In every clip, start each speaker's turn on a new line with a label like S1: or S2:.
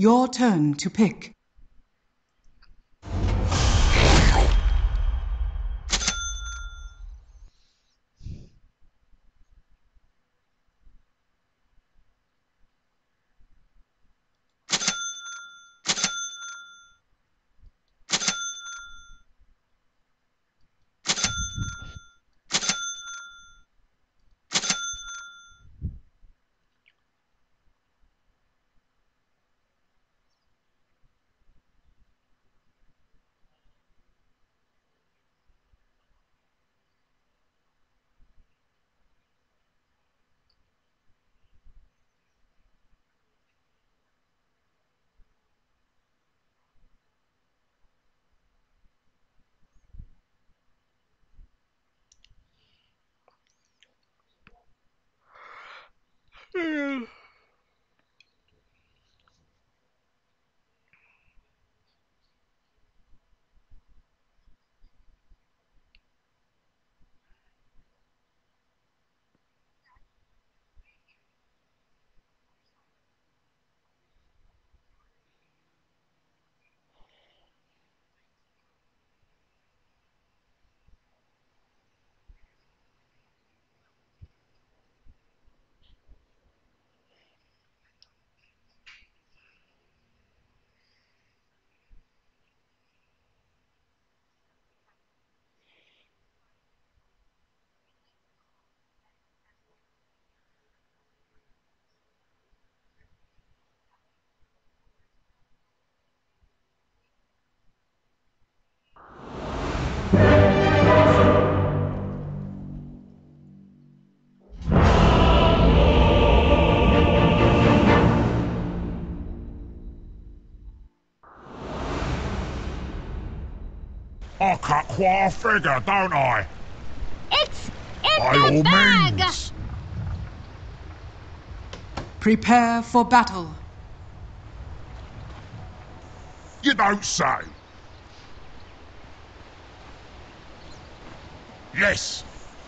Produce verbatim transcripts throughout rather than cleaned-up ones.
S1: Your turn to pick.
S2: I cut quite a figure, don't I?
S3: It's in
S2: By
S3: the
S2: all
S3: bag!
S2: means.
S1: Prepare for battle.
S2: You don't say. Yes.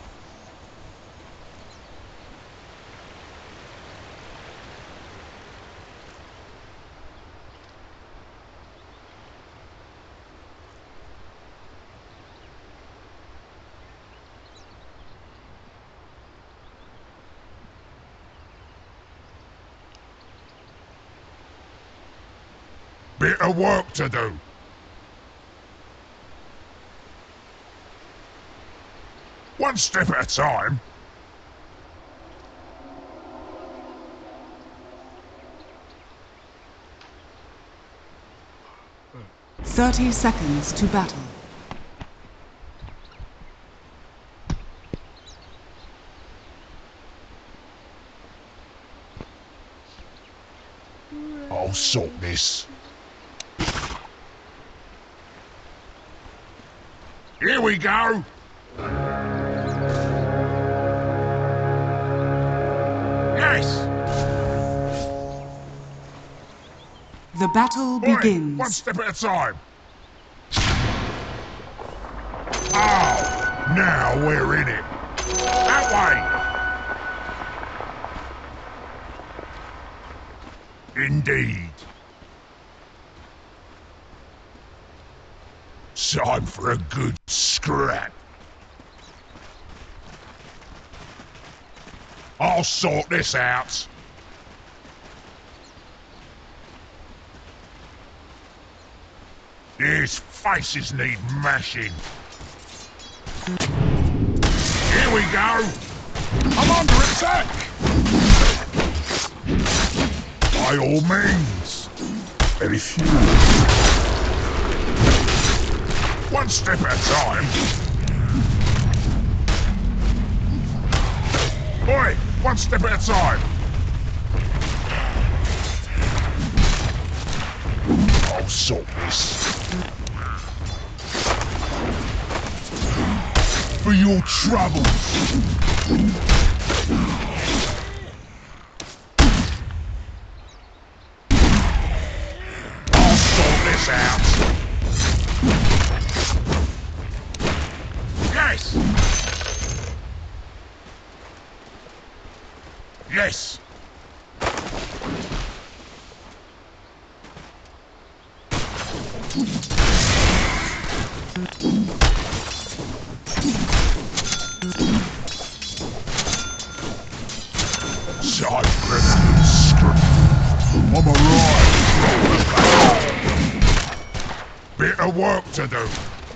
S2: Bit of work to do. One step at a time.
S1: Thirty seconds to battle.
S2: I'll sort this. Here we go. Yes.
S1: The battle
S2: Oi,
S1: begins.
S2: one step at a time. Oh, now we're in it. That way. Indeed. Time for a good scrap. I'll sort this out. These faces need mashing. Here we go. I'm under attack. By all means. Very few. One step at a time. Oi, one step at a time. I'll sort this. For your troubles. I'll sort this out. Yes! Yes! of work to do.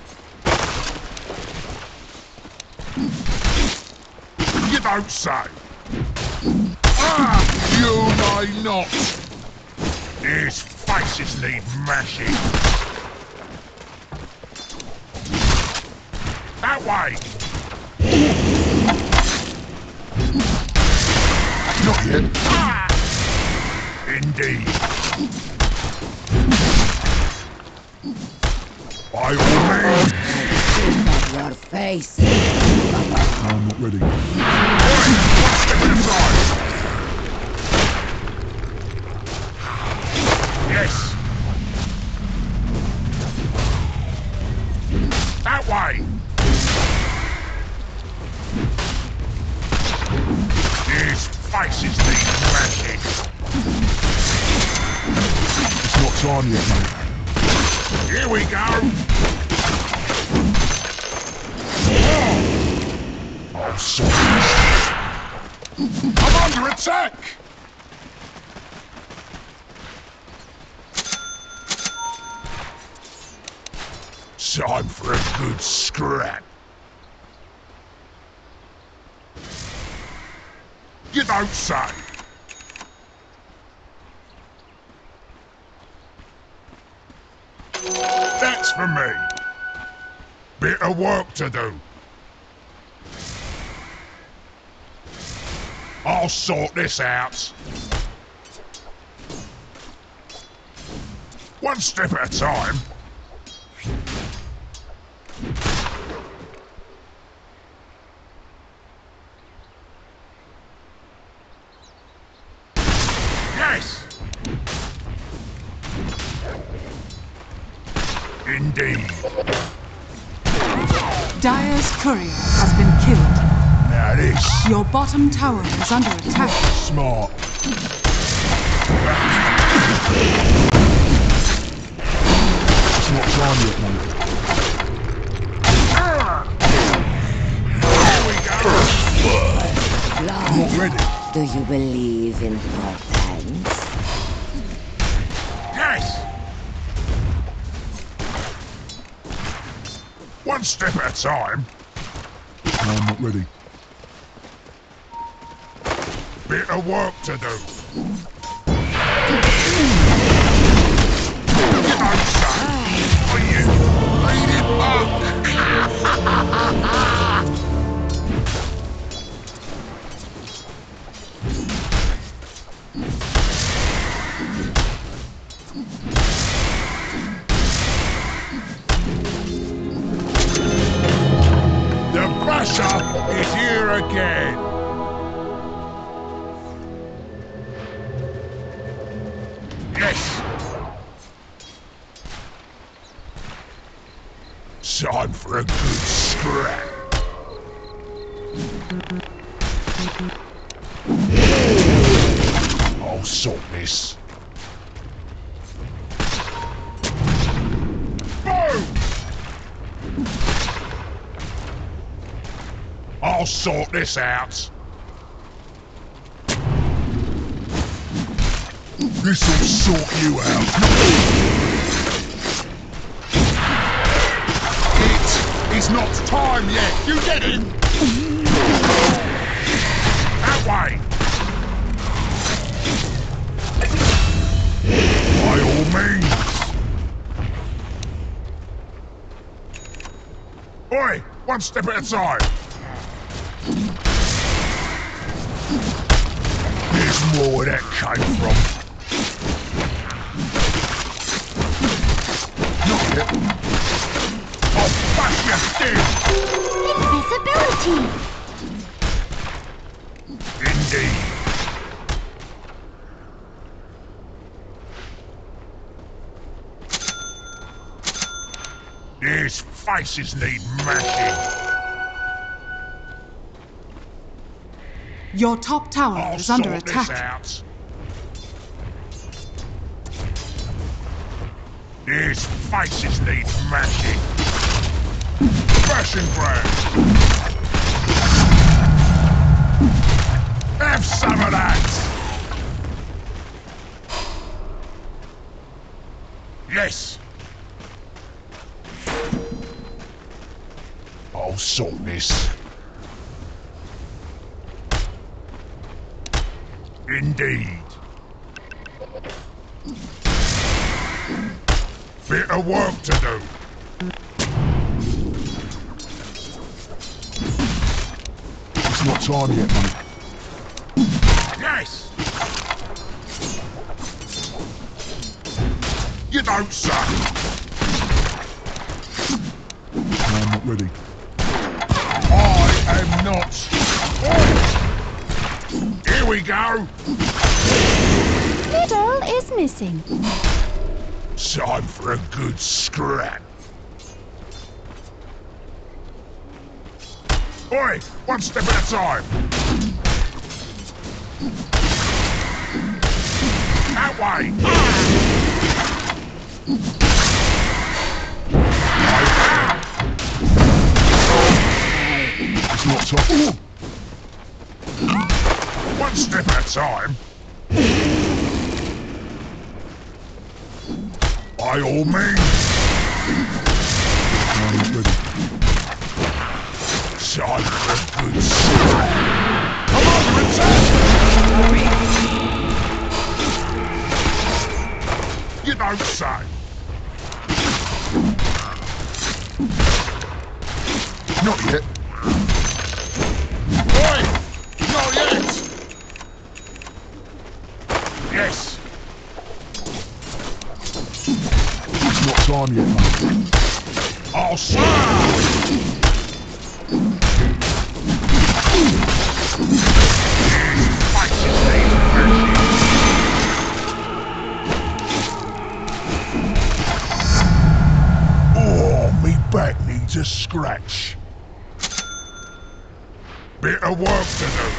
S2: You don't say. Ah, you may not. His faces need mashing. That way. Not yet. Ah, indeed. By all means.
S4: Your face.
S5: I'm not ready.
S2: Oi, one step at a time. Yes. That way. His faces need mashing.
S5: It's not time yet, mate.
S2: Here we go. Oh, sorry. I'm under attack. Time for a good scrap. You don't say. That's for me. Bit of work to do. I'll sort this out. One step at a time. Yes! Indeed.
S1: Dire's courier has been killed.
S2: Now this.
S1: Your bottom tower is under attack.
S2: Smart.
S5: It's not time yet, mate.
S2: Here we go.
S5: I'm not ready.
S4: Do you believe in portents?
S2: Yes! One step at a time.
S5: I'm not ready.
S2: Bit of work to do. You don't say. Are you bleeding up? The Basher is here again. Yes. Time for a good scrap. I'll sort this. Boom! I'll sort this out. This'll sort you out. It is not time yet. You get it? That way. By all means. Oi, one step at a time. There's more where that came from. Not yet. I'll bash you dead.
S3: Invisibility.
S2: Indeed. His faces need mashing.
S1: Your top tower
S2: I'll
S1: is under
S2: sort
S1: attack.
S2: this out. His faces need mashing. Bashing brand. Have some of that. Yes. sort this. Indeed. Bit of work to do.
S5: It's not time yet, mate.
S2: Yes! You don't say!
S5: I'm not ready.
S2: I am not. Oh. Here we go!
S3: Middle is missing.
S2: Time for a good scrap. Oi! One step at a time! That way!
S5: It's not time.
S2: One step at a time. By all means.
S5: I'm not ready.
S2: Time for a good scrap. Come on, return! You don't say.
S5: Not yet.
S2: Oi! Not yet! Yes!
S5: It's not time yet, mate.
S2: I'll serve! Oh, me back needs a scratch. Bit of work to do.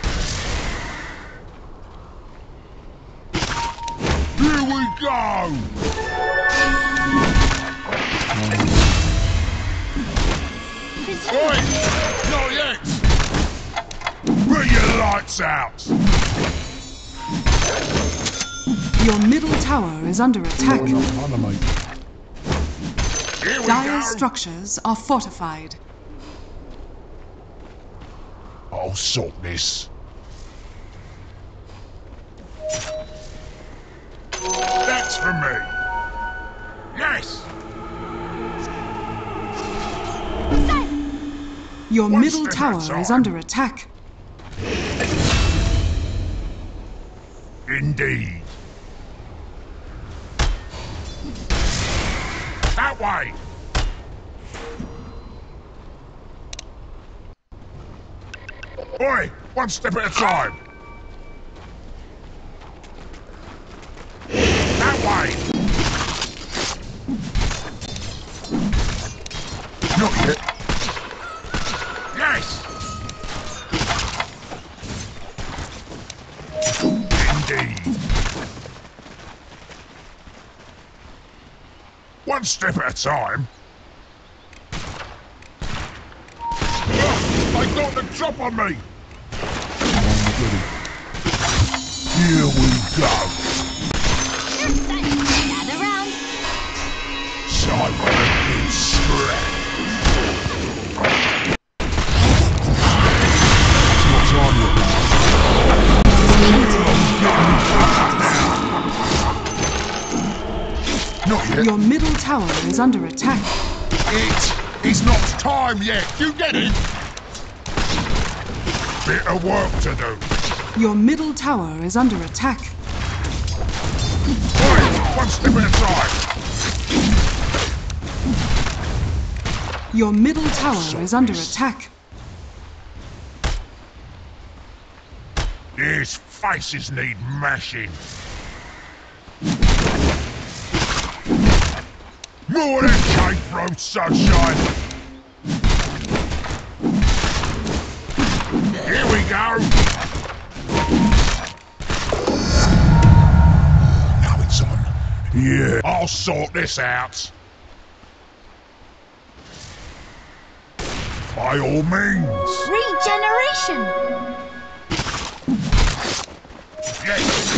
S2: Here we go! Oi! Not yet! Put your lights out!
S1: Your middle tower is under attack.
S5: Not enough mana, mate.
S2: Here we
S1: Dire's
S2: go!
S1: structures are fortified.
S2: I'll sort this. That's for me. Yes!
S1: Your
S2: One
S1: middle
S2: step at a
S1: tower is
S2: time.
S1: under attack.
S2: Indeed. That way! Oi! One step at a time! That way!
S5: Not yet.
S2: Yes! Indeed. One step at a time. Oh, they got the drop on me!
S5: I'm not ready.
S2: Here we go.
S3: Gather round.
S2: Time for a good scrap.
S5: It's not time yet, mate. Not yet.
S1: Your middle tower is under attack.
S2: It is not time yet. You get it? Bit of work to do.
S1: Your middle tower is under attack.
S2: Oi, one step at a time.
S1: Your middle tower is under attack.
S2: These faces need mashing. More than cake from sunshine. Here we go. Now it's on. Yeah, I'll sort this out. By all means.
S3: Regeneration.
S2: Yes.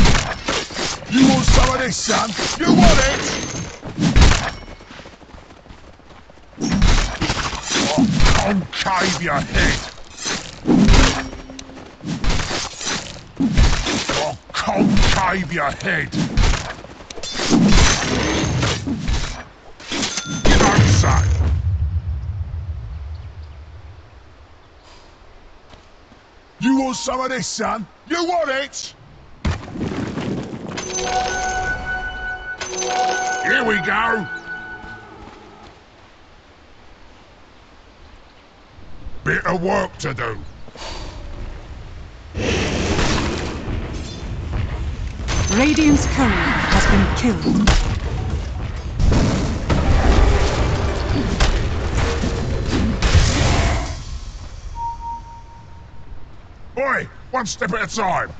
S2: You want some of this, son? You want it? concave your head. I'll concave your head. You don't say. You want some of this, son? You want it? Here we go. Bit of work to do.
S1: Radiant's courier has been killed.
S2: Oi, one step at a time.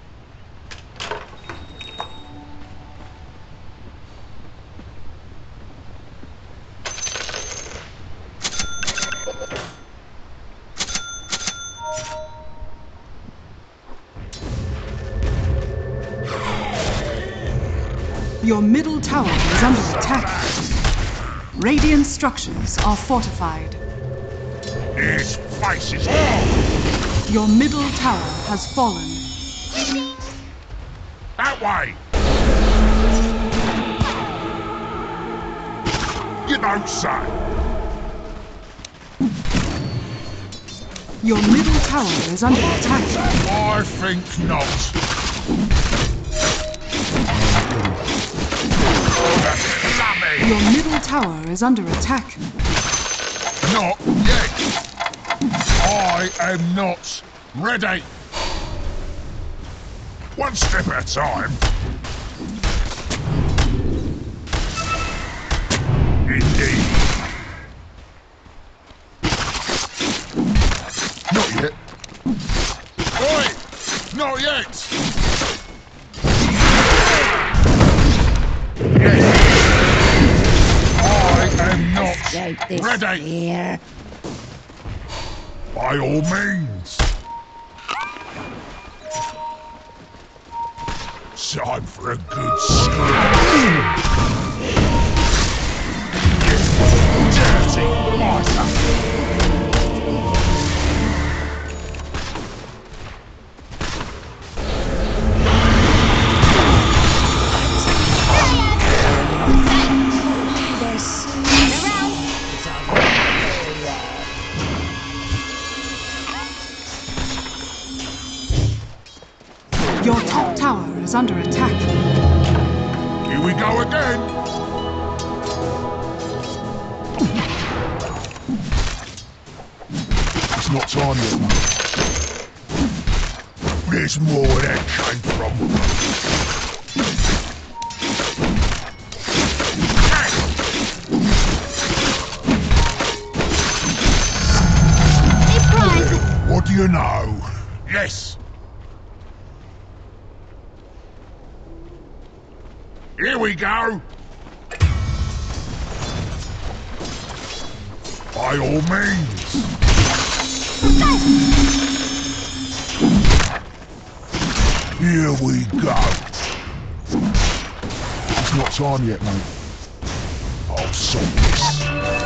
S1: Your middle tower is under attack. Radiant structures are fortified.
S2: His face is off.
S1: Your middle tower has fallen.
S2: That way. You don't say.
S1: Your middle tower is under attack.
S2: I think not. Lummy.
S1: Your middle tower is under attack.
S2: Not yet. I am not ready. One step at a time. Indeed.
S5: Not yet.
S2: Oi! Not yet! I am not
S4: Escape this
S2: ready.
S4: fear.
S2: By all means. Time for a good scream. Dirty miser.
S1: Your top tower is under attack.
S2: Here we go again.
S5: It's not time yet, mate.
S2: There's more where that came from.
S3: Surprise!
S2: What do you know? Yes. Here we go. By all means. Here we go.
S5: It's not time yet, mate.
S2: I'll sort this.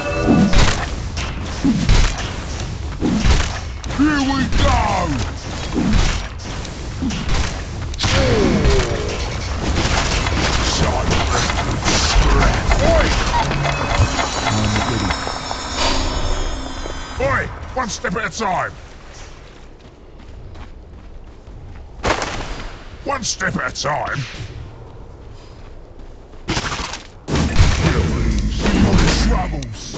S2: Here we go. Oi! One step at a time. One step at a time. No troubles.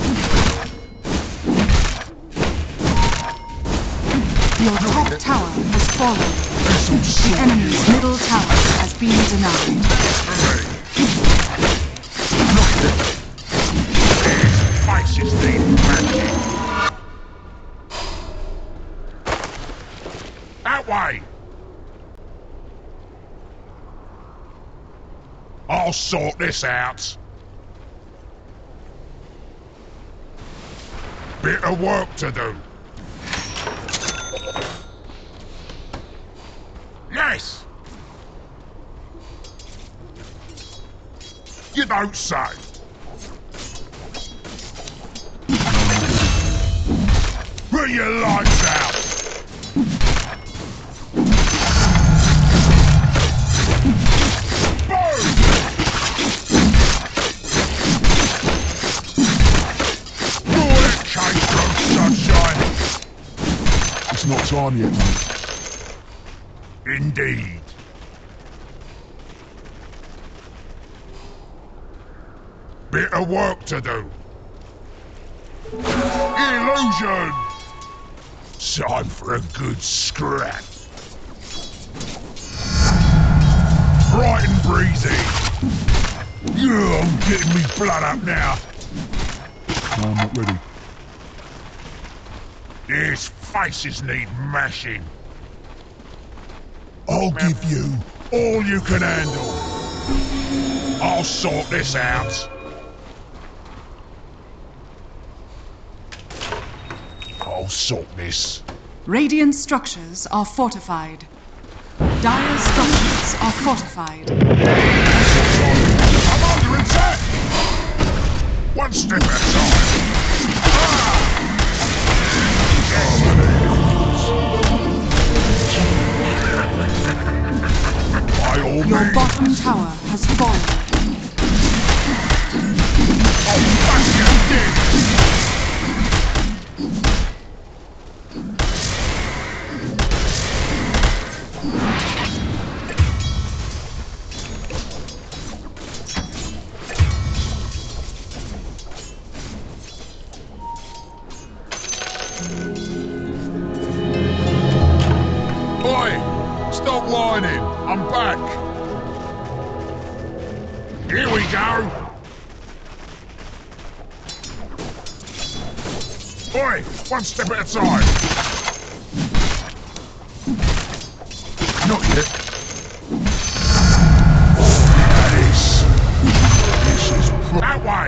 S1: Your top tower has fallen. The enemy's middle tower has been denied.
S2: Faces need magic. That way. I'll sort this out. Bit of work to do. Yes! You don't say. Put your lights out! Boom! All that came from sunshine!
S5: It's not time yet, mate.
S2: Indeed. Bit of work to do. Illusion! Time for a good scrap. Bright and breezy. Yeah, I'm getting me blood up now.
S5: No, I'm not ready.
S2: These faces need mashing. I'll give you all you can handle. I'll sort this out. I'll sort this.
S1: Radiant structures are fortified. Dire structures are fortified.
S2: I'm under attack! One step at a time. Ah! By all
S1: Your
S2: means.
S1: bottom tower has fallen.
S2: I'll bash you dead! Oi! Stop whining! I'm back! Here we go! Oi! One step at a time!
S5: Not yet.
S2: This... This is... That way!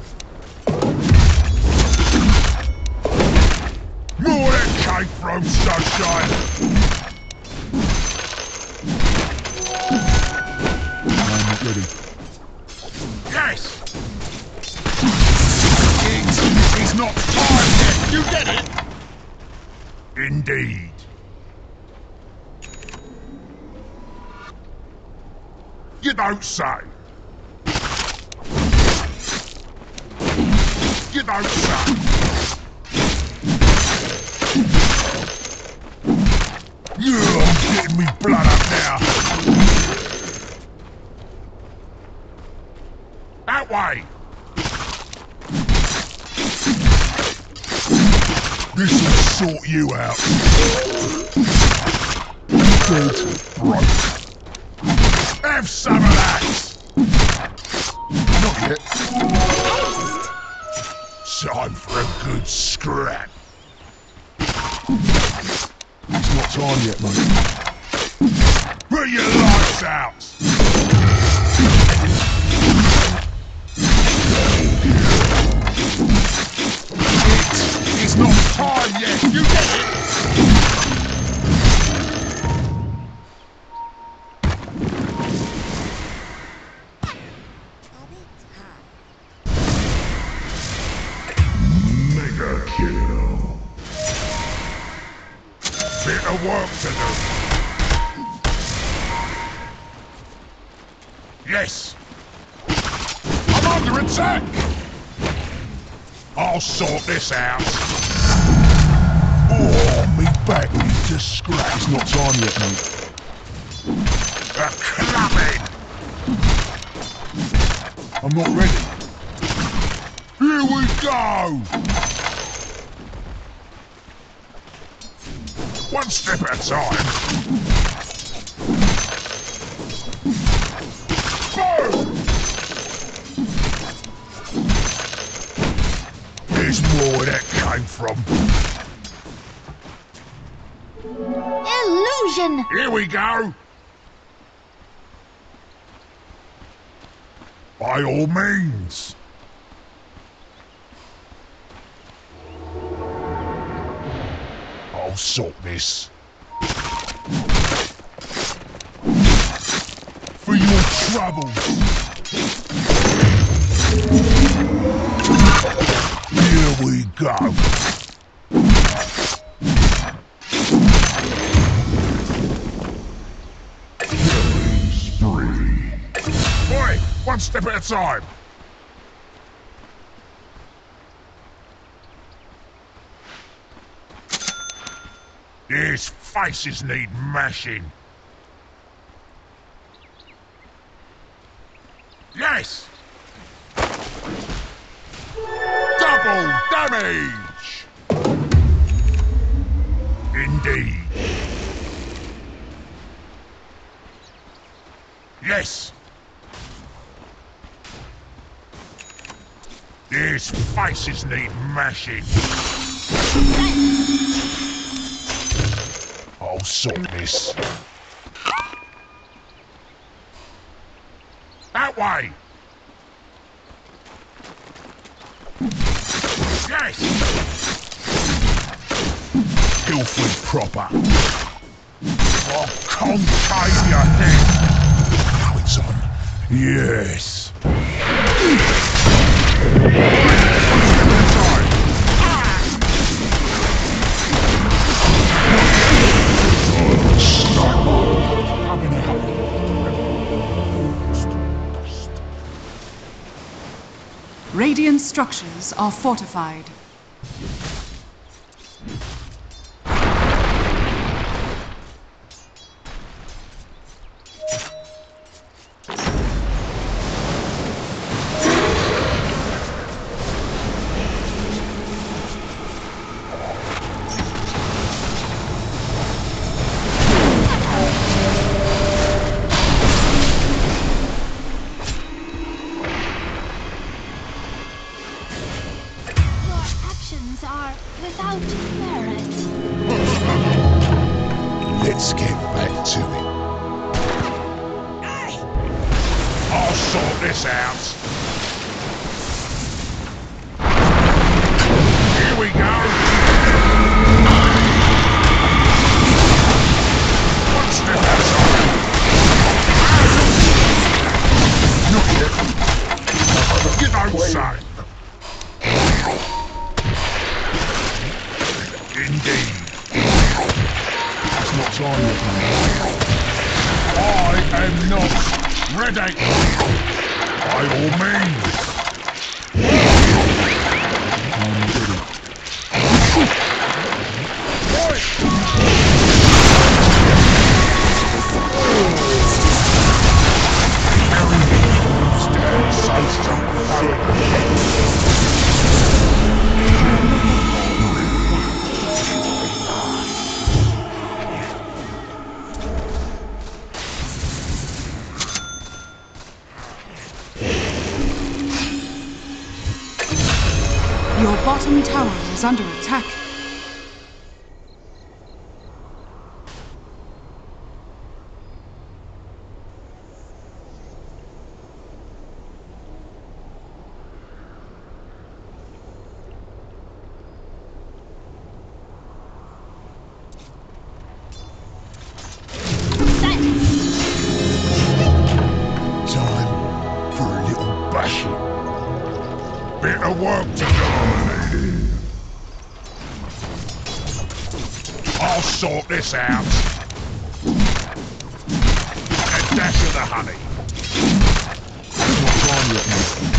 S2: More that came from sunshine!
S5: No, I'm not ready.
S2: Yes! It is not time yet, you get it? Indeed. You don't say. You don't say. Yeah, I'm getting me blood up now. That way. This'll sort you out.
S5: Dead. Right.
S2: Have some of that.
S5: Not yet.
S2: Time for a good scrap.
S5: It's not time yet, mate.
S2: Put your lights out. It's not time yet. You get it. Mega kill. Bit of work to do. Yes. I'm under attack. I'll sort this out. Oh, me back needs to scratch.
S5: It's not time yet, mate.
S2: A clubbing.
S5: I'm not ready.
S2: Here we go. One step at a time. Boom! There's more where that came from.
S3: Illusion!
S2: Here we go. By all means. I'll sort this. For your troubles. Here we go. step at a time. These faces need mashing. Yes! Double damage! Indeed. Yes! These faces need mashing. I'll sort this. That way! Yes! Filthy proper. I'll concave your head. Now it's on. Yes.
S1: Radiant structures are fortified.
S3: Are without merit.
S2: Let's get back to it. I'll sort this out. Here we go. One step at a time. Not yet. You don't say. Indeed.
S5: It's not time yet, mate.
S2: I am not ready. By all means.
S5: I'm ready.
S2: Stand so strong.
S1: Your bottom tower is under attack.
S2: Time for a little bashing. Bit of work to do. I'll sort this out. A dash of the honey.
S5: It's not time yet,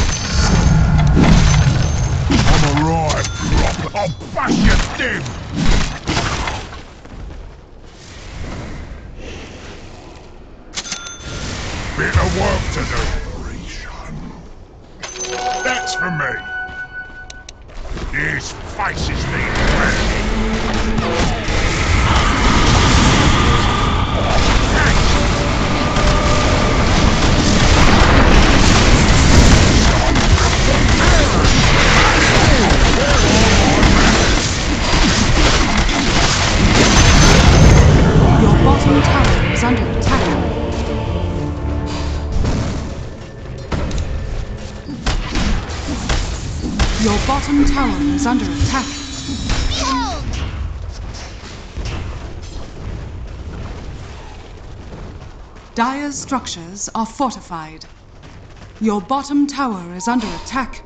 S5: mate.
S2: I'm a right prop. I'll bash you dim. Bit of work to do. That's for me. These faces need mashing.
S1: Your bottom tower is under attack. Your bottom tower is under attack.
S3: Behold!
S1: Dire's structures are fortified. Your bottom tower is under attack.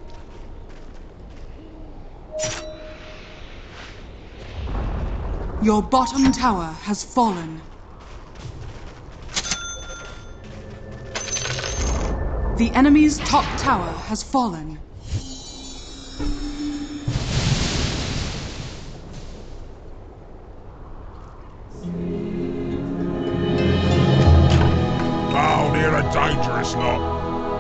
S1: Your bottom tower has fallen. The enemy's top tower has fallen.
S2: Oh, they're a dangerous lot.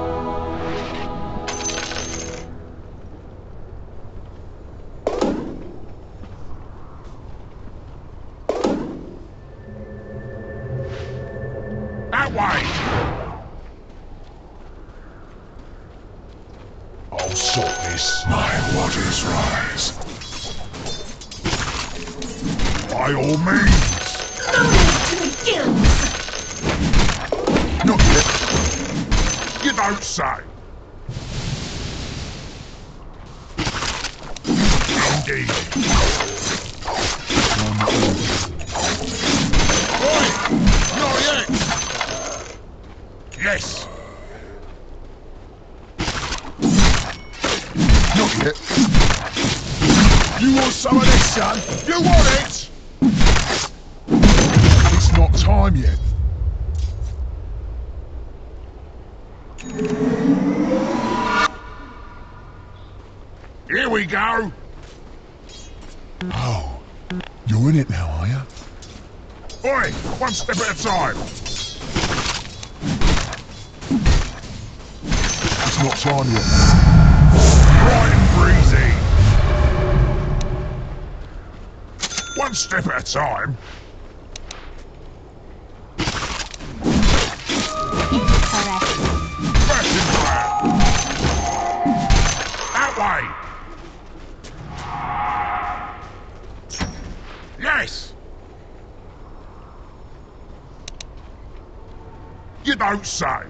S2: That way! I'll sort this. My waters rise. By all means. Not yet. You don't say. Indeed. Oi! Not yet! Yes! Not yet. You want some of this, son? You want it? It's not time yet. Here we go! Oh, you're in it now, are you? Oi! One step at a time! It's not time yet. Bright and breezy! One step at a time.
S3: Correct.
S2: Fashion plan! That way! Yes! You don't say.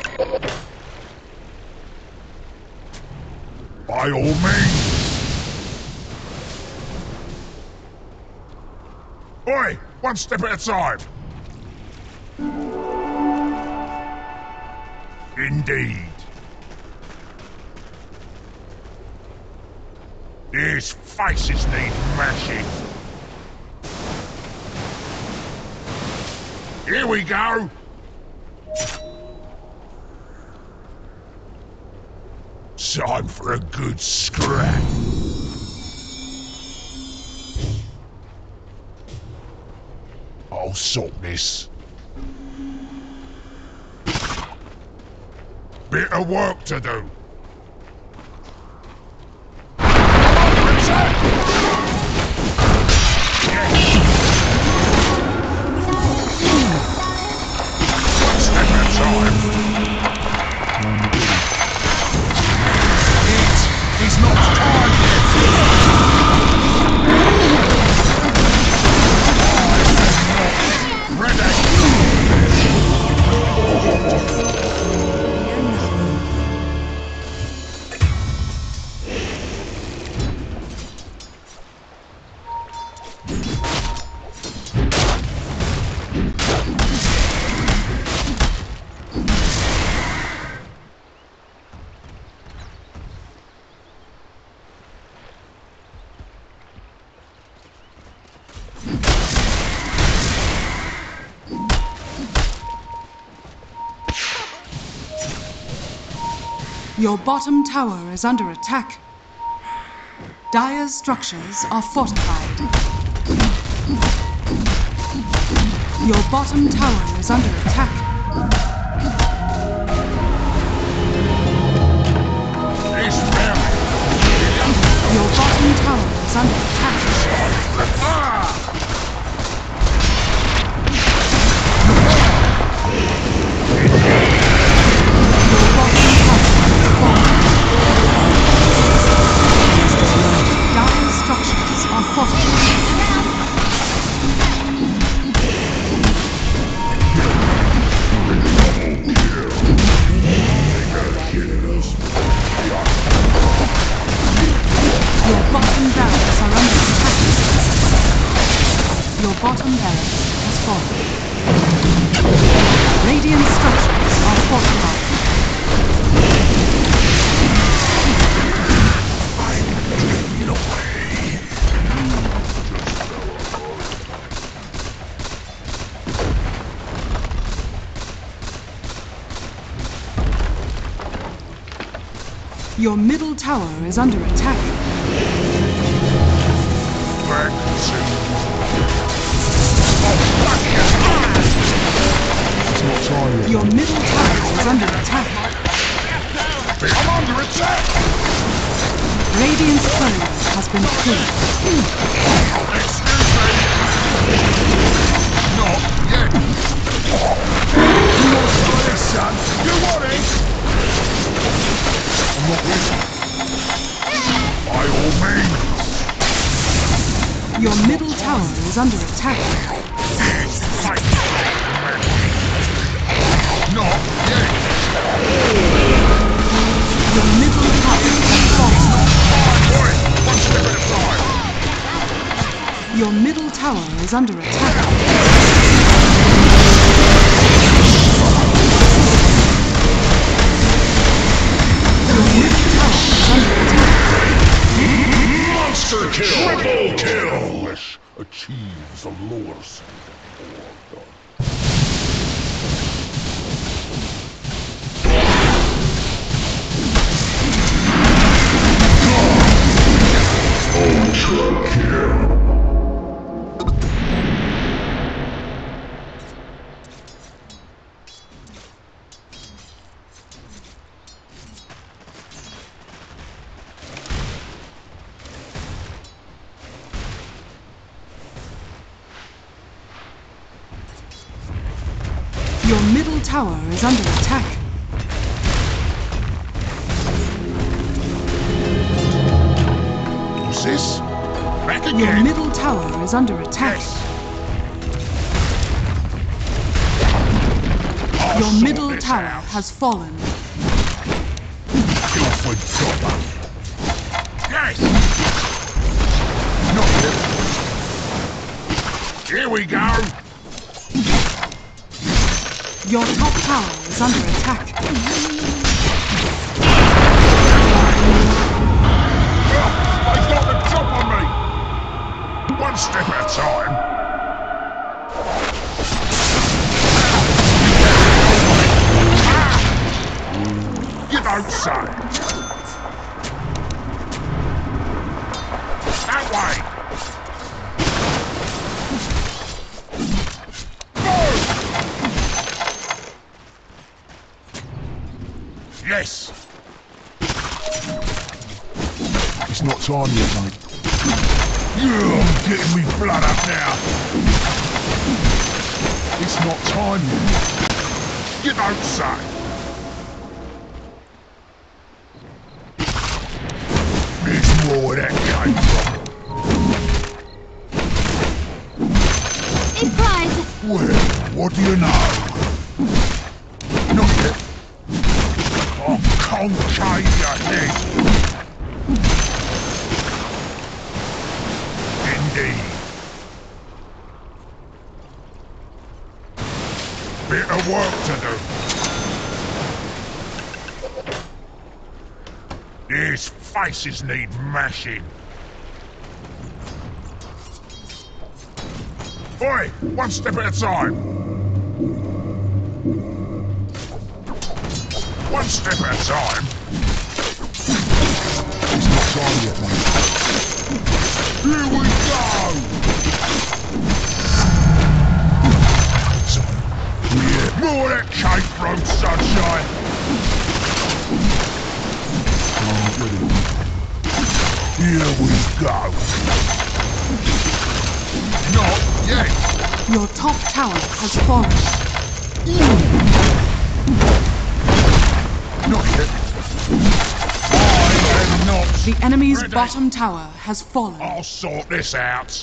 S2: By all means. Oi! One step at a time. Indeed. These faces need mashing. Here we go. Time for a good scrap. I'll sort this. Bit of work to do. One step at a time. He's not time yet. Ready.
S1: Your bottom tower is under attack. Dire's structures are fortified. Your bottom tower is under attack. Your bottom tower is under attack. Your bottom tower is falling. Dire's structures are fortified. Your bottom barracks are under attack. Your bottom barracks has fallen. Radiant structures are fortified. Your middle tower is under attack.
S2: Back to oh,
S5: It's not time yet.
S1: Your middle tower is under attack.
S2: I'm under attack!
S1: Radiant's courier has been killed.
S2: Excuse me! Not yet! You want some of this, son? You want it?
S5: I'm not ready.
S2: By all means!
S1: Your middle tower is under attack.
S2: It's fight! Not yet!
S1: Your middle tower has fallen.
S2: Boy, one step at a time!
S1: Your middle tower is under attack. Your middle tower is under attack.
S2: Monster kill! Triple kill! Achieves a lower Ultra kill!
S1: Your middle tower is under attack.
S2: What's this? Back
S1: Your
S2: again!
S1: middle tower is under attack.
S2: Yes! I'll
S1: Your
S2: sort
S1: middle
S2: this
S1: tower
S2: out.
S1: has fallen.
S2: Kill for Jobber. Yes! Not yet. Here we go!
S1: Your top tower is under attack.
S2: They got the drop on me! One step at a time. Ah! You don't say. That way! Move! Yes!
S5: It's not time yet, mate.
S2: You're getting me blood up now!
S5: It's not time yet.
S2: You don't say! There's more where that came from.
S3: Surprise!
S2: Well, what do you know? Not yet. I'll concave your head. Indeed. Bit of work to do. These faces need mashing. Oi, one step at a time. One step at a time.
S5: It's not time yet, mate.
S2: Here we go! Yeah, more of that Cape Road sunshine!
S5: I'm not ready.
S2: Here we go! Not yet!
S1: Your top tower has fallen.
S2: Not yet! I am not!
S1: The enemy's
S2: Ready.
S1: bottom tower has fallen.
S2: I'll sort this out!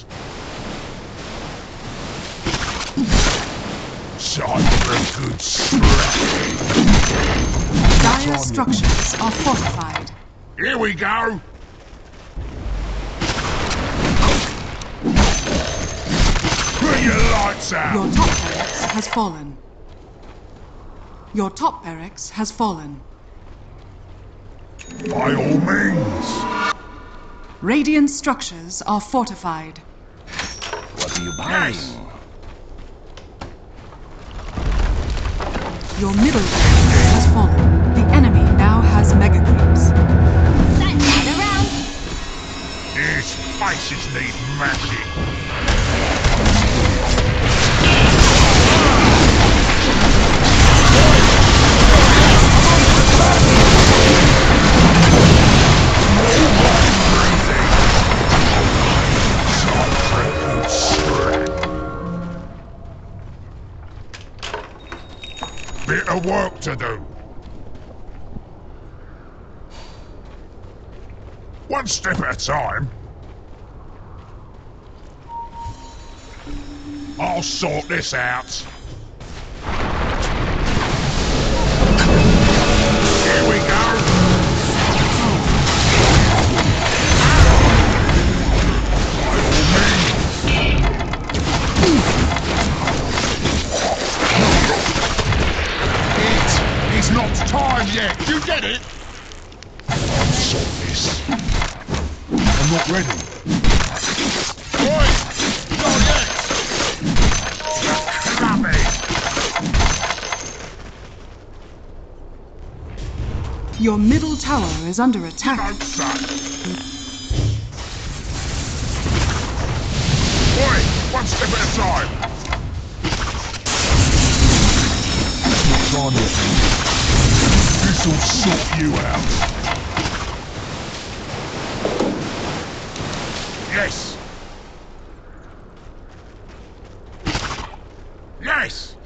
S2: Time for a good scrap!
S1: Dire structures are fortified.
S2: Here we go! Put your lights out!
S1: Your top barracks has fallen. Your top barracks has fallen.
S2: By all means!
S1: Radiant structures are fortified.
S2: What are you buying?
S1: Your middle barracks has fallen. The enemy now has mega creeps.
S2: faces need mashing. Bit of work to do. One step at a time. I'll sort this out. Here we go. It's not time yet. You get it? I'll sort this.
S5: I'm not ready.
S2: Oi! Not yet! Stop it!
S1: Your middle tower is under attack.
S2: Don't suck! Oi! One step at a time!
S5: It's not time yet.
S2: This'll sort you out. Yes! Yes!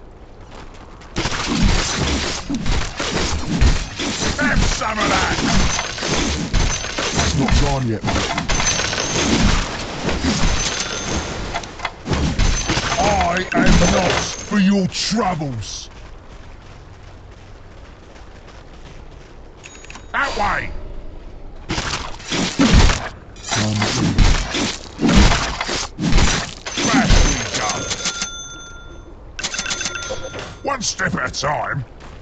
S2: Have some of that!
S5: It's not time yet, mate.
S2: I am not for your troubles. That way!
S5: I'm not ready.
S2: Badly done. One step at a time.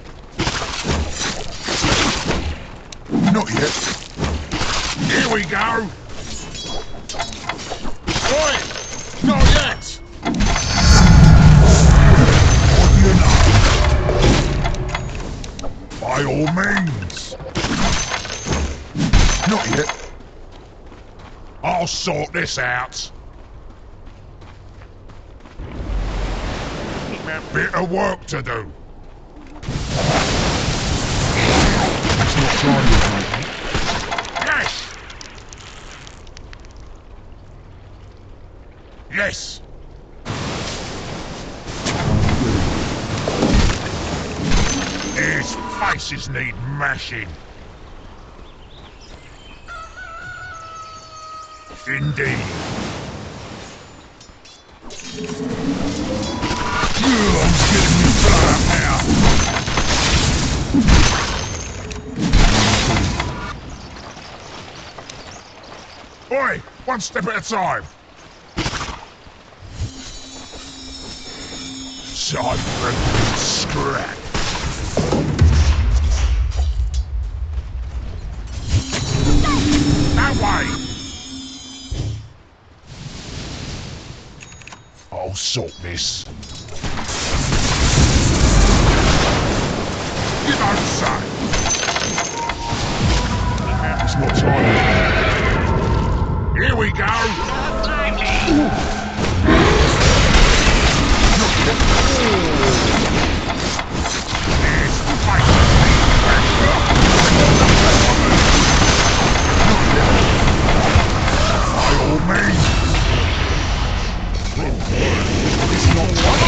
S5: Not yet.
S2: Here we go. Oi! Not yet! What do you know? By all means.
S5: Not yet.
S2: I'll sort this out. Bit of work to do.
S5: It's not time yet, mate.
S2: Yes! Yes! His faces need mashing. Indeed. Ugh, I'm getting me blood up now. Oi! One step at a time. Time for a good scrap. That way! I'll sort this. You don't say.
S5: It's not time yet.
S2: Here we go. There's fight. By all means.
S5: It's not time.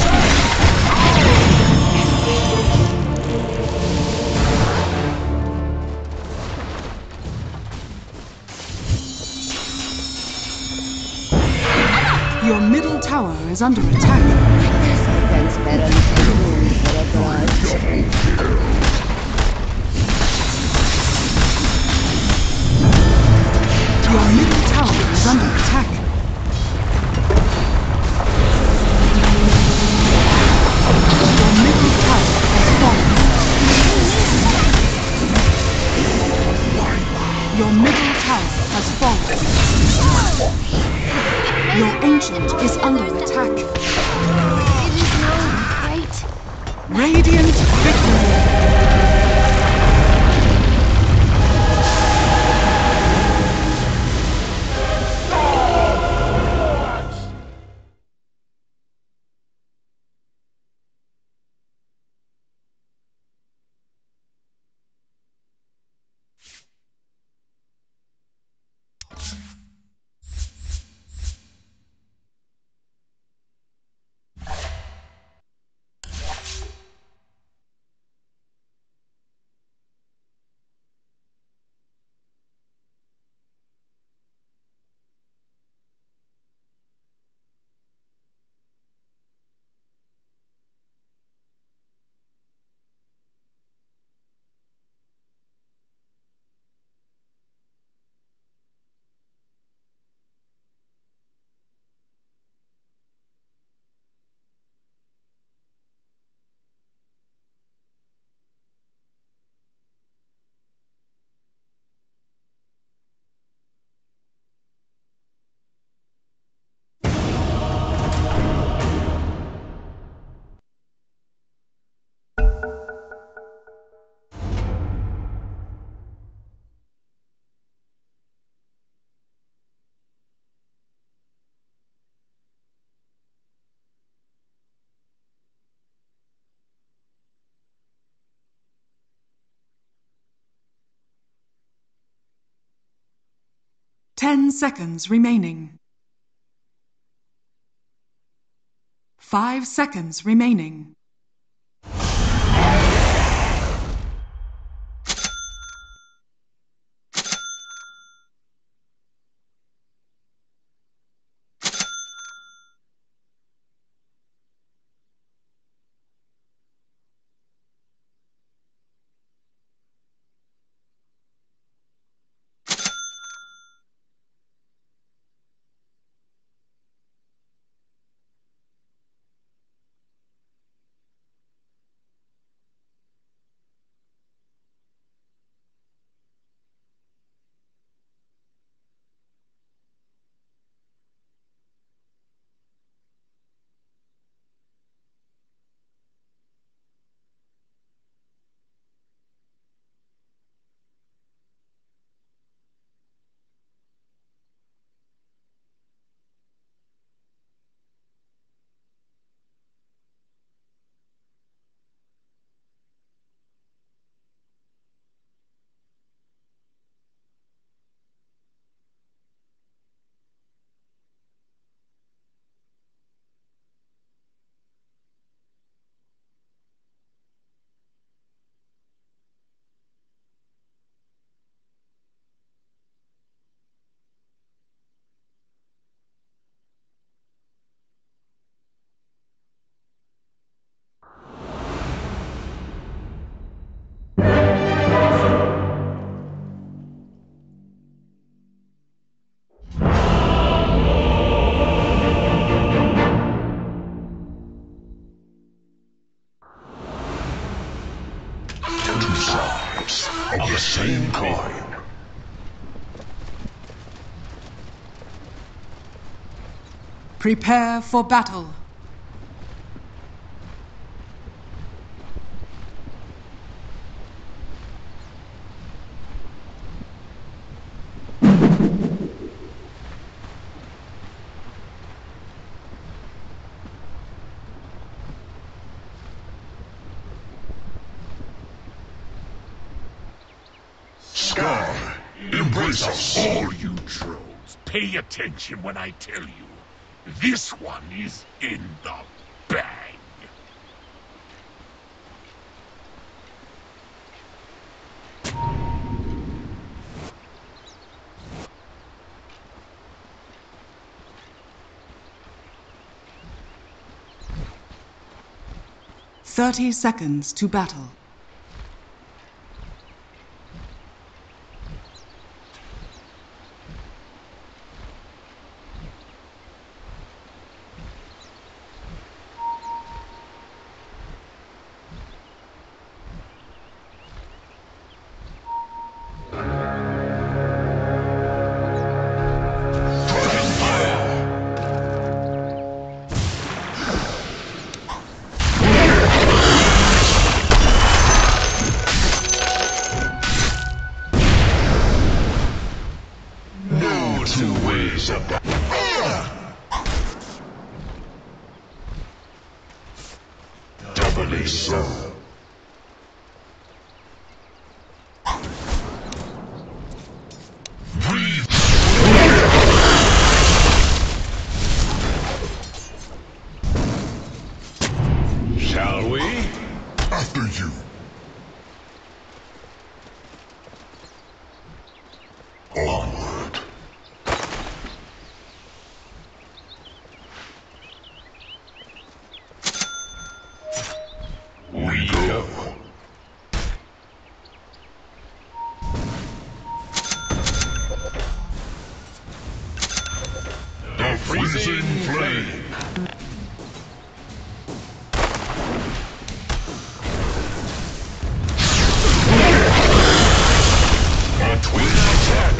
S1: Your middle tower is under attack.
S4: Serpents better than moon for a grudge.
S1: Your middle tower is under attack. Your middle tower has fallen. Your middle tower has fallen. Your ancient is under attack.
S3: It is known, right?
S1: Radiant victory! Ten seconds remaining. Five seconds remaining.
S2: Two sides of the same coin.
S1: Prepare for battle.
S2: Sky, embrace us.
S6: All you trolls, pay attention when I tell you. This one is in the bag.
S1: Thirty seconds to battle.
S2: Two ways of that. Doubly so. Breathe. Shall we? After you. Onward. We go. The freezing flame. A twin attack.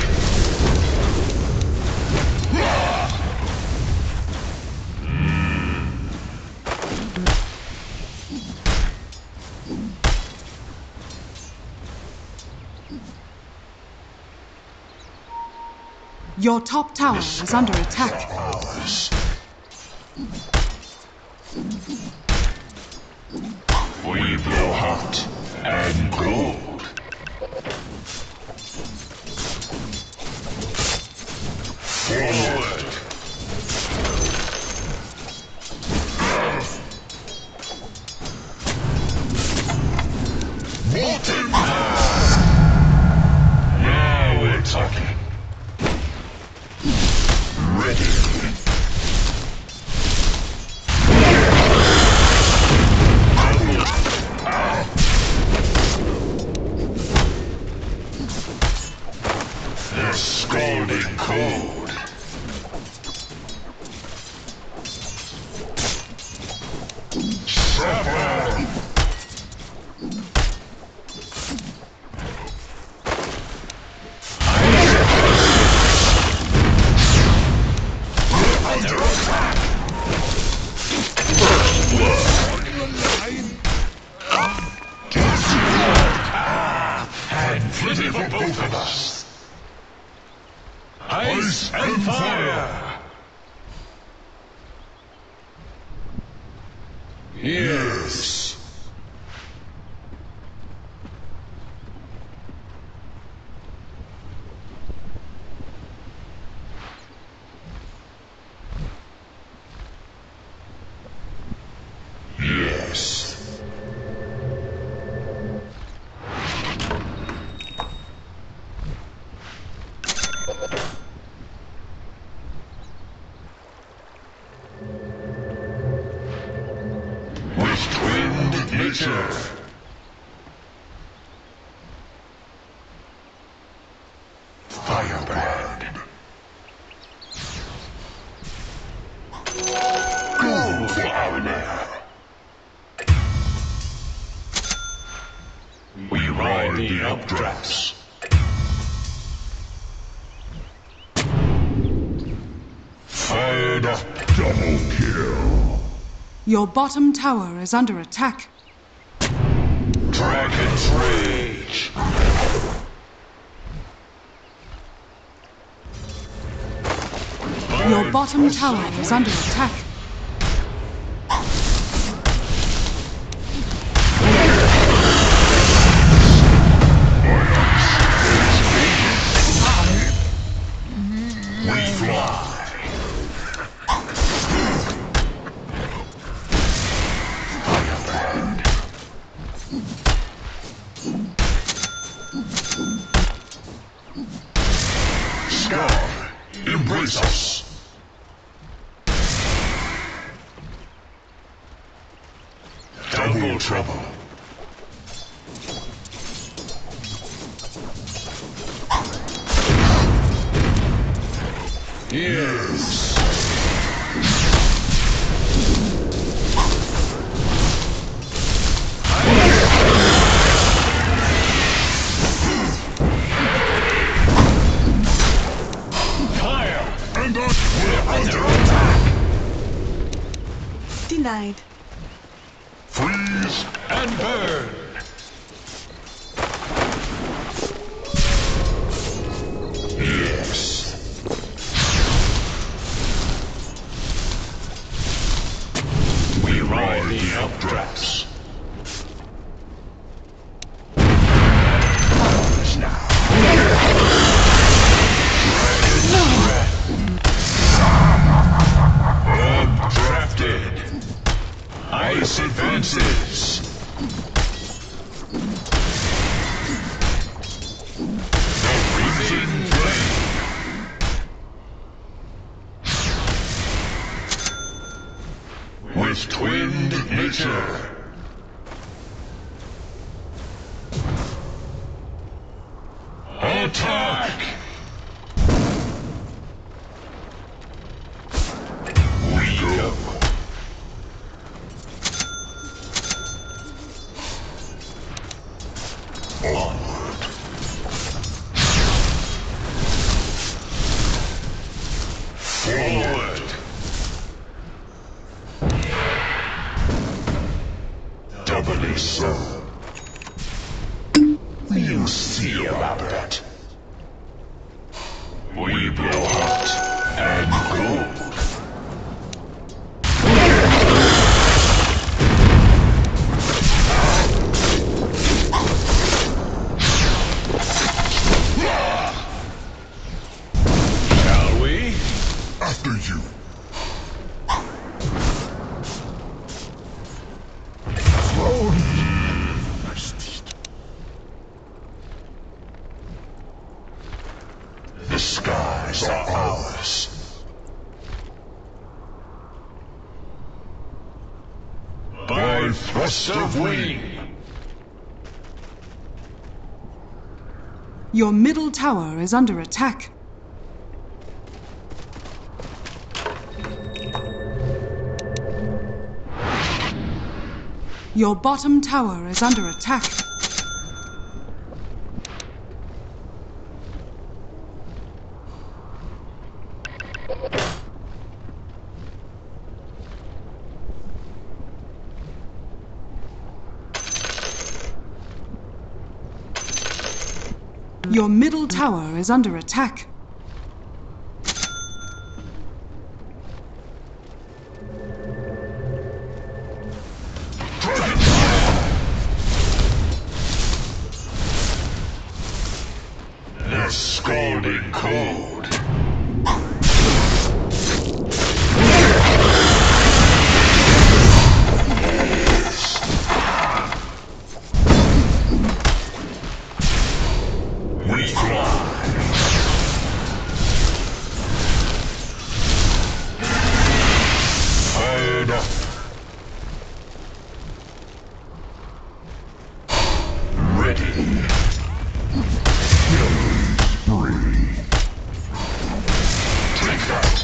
S1: Your top tower is under attack.
S2: Ours. We blow hot and cold.
S6: Scalding cold. Suffer. Under attack. And pity for both of us. Ice and fire. Yes. Yes. With twinned nature. Firebrand. Go for Arena. We ride the updrafts. Fired up. Double kill.
S1: Your bottom tower is under attack.
S6: Dragon's Rage.
S1: Your bottom tower is under attack.
S6: We fly. Firebrand. Scar, embrace us. Double trouble. Yes. Fire! And us, we're under attack!
S1: Denied.
S6: Freeze and burn! Yes. We ride the updrafts. Ours now. Updrafted. Ice advances. The freezing flame. With twinned nature. Attack! We go. Onward. Forward. Doubly so. We'll see about that. We blow hot and cold. Shall we?
S2: After you.
S6: The skies are ours. By thrust of wing.
S1: Your middle tower is under attack. Your bottom tower is under attack. Your middle tower is under attack.
S6: The scalding cold. We fly. Fired up. Ready. Take that.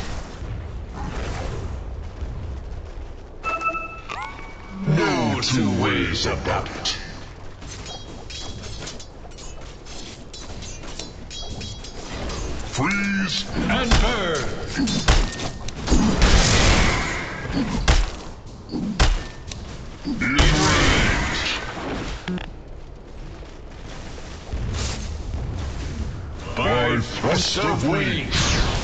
S6: No two ways about it. Freeze and burn. In range. By thrust of wings.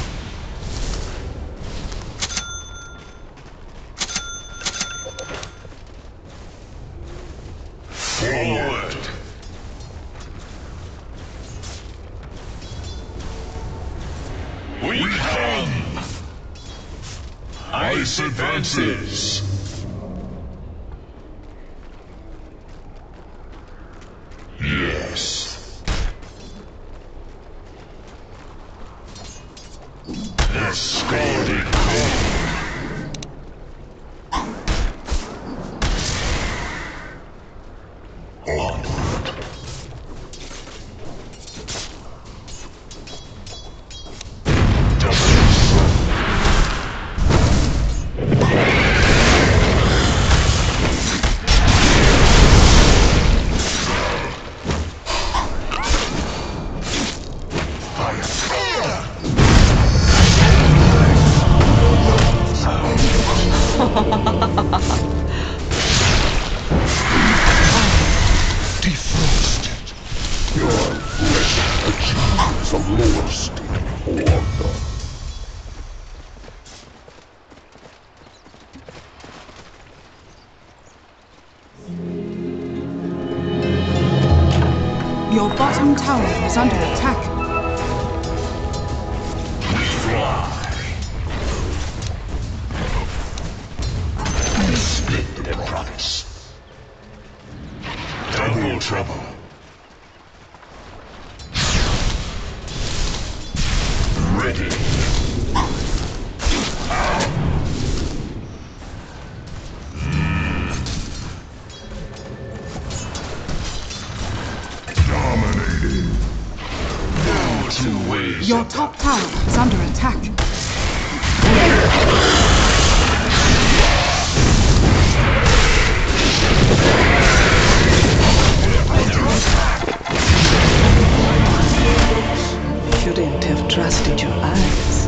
S6: Forward. We come. Ice advances. Yes. The scalding cold. Onward. Double sun. Defrosted. Your flesh achieves a lower state of order.
S1: Your bottom tower is under attack.
S6: We fly. We split the promise. Double trouble. Ready.
S2: Dominating.
S6: No two ways.
S1: Your top tower is under attack.
S7: Shouldn't have trusted your eyes.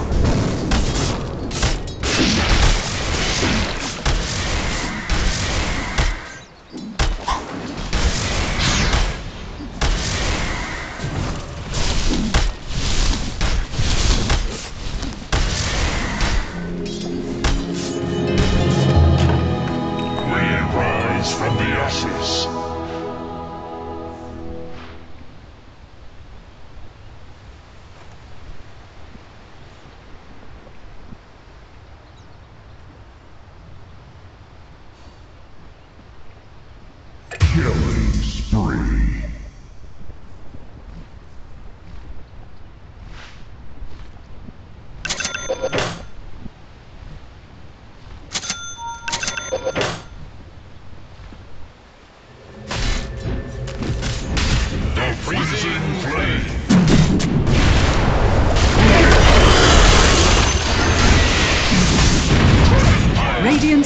S6: We rise from the ashes.
S2: Killing spree.
S6: The freezing flame.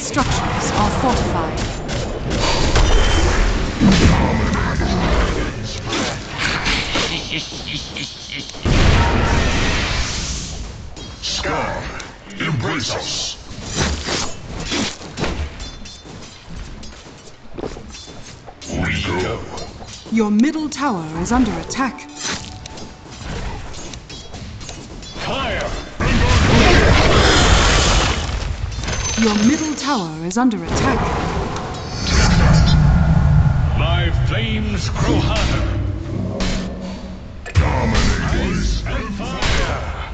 S1: structures are fortified.
S2: Scar, embrace us. We go.
S1: Your middle tower is under attack.
S2: Fire!
S1: Your middle tower is under attack.
S2: My flames grow hotter. Dominate and fire.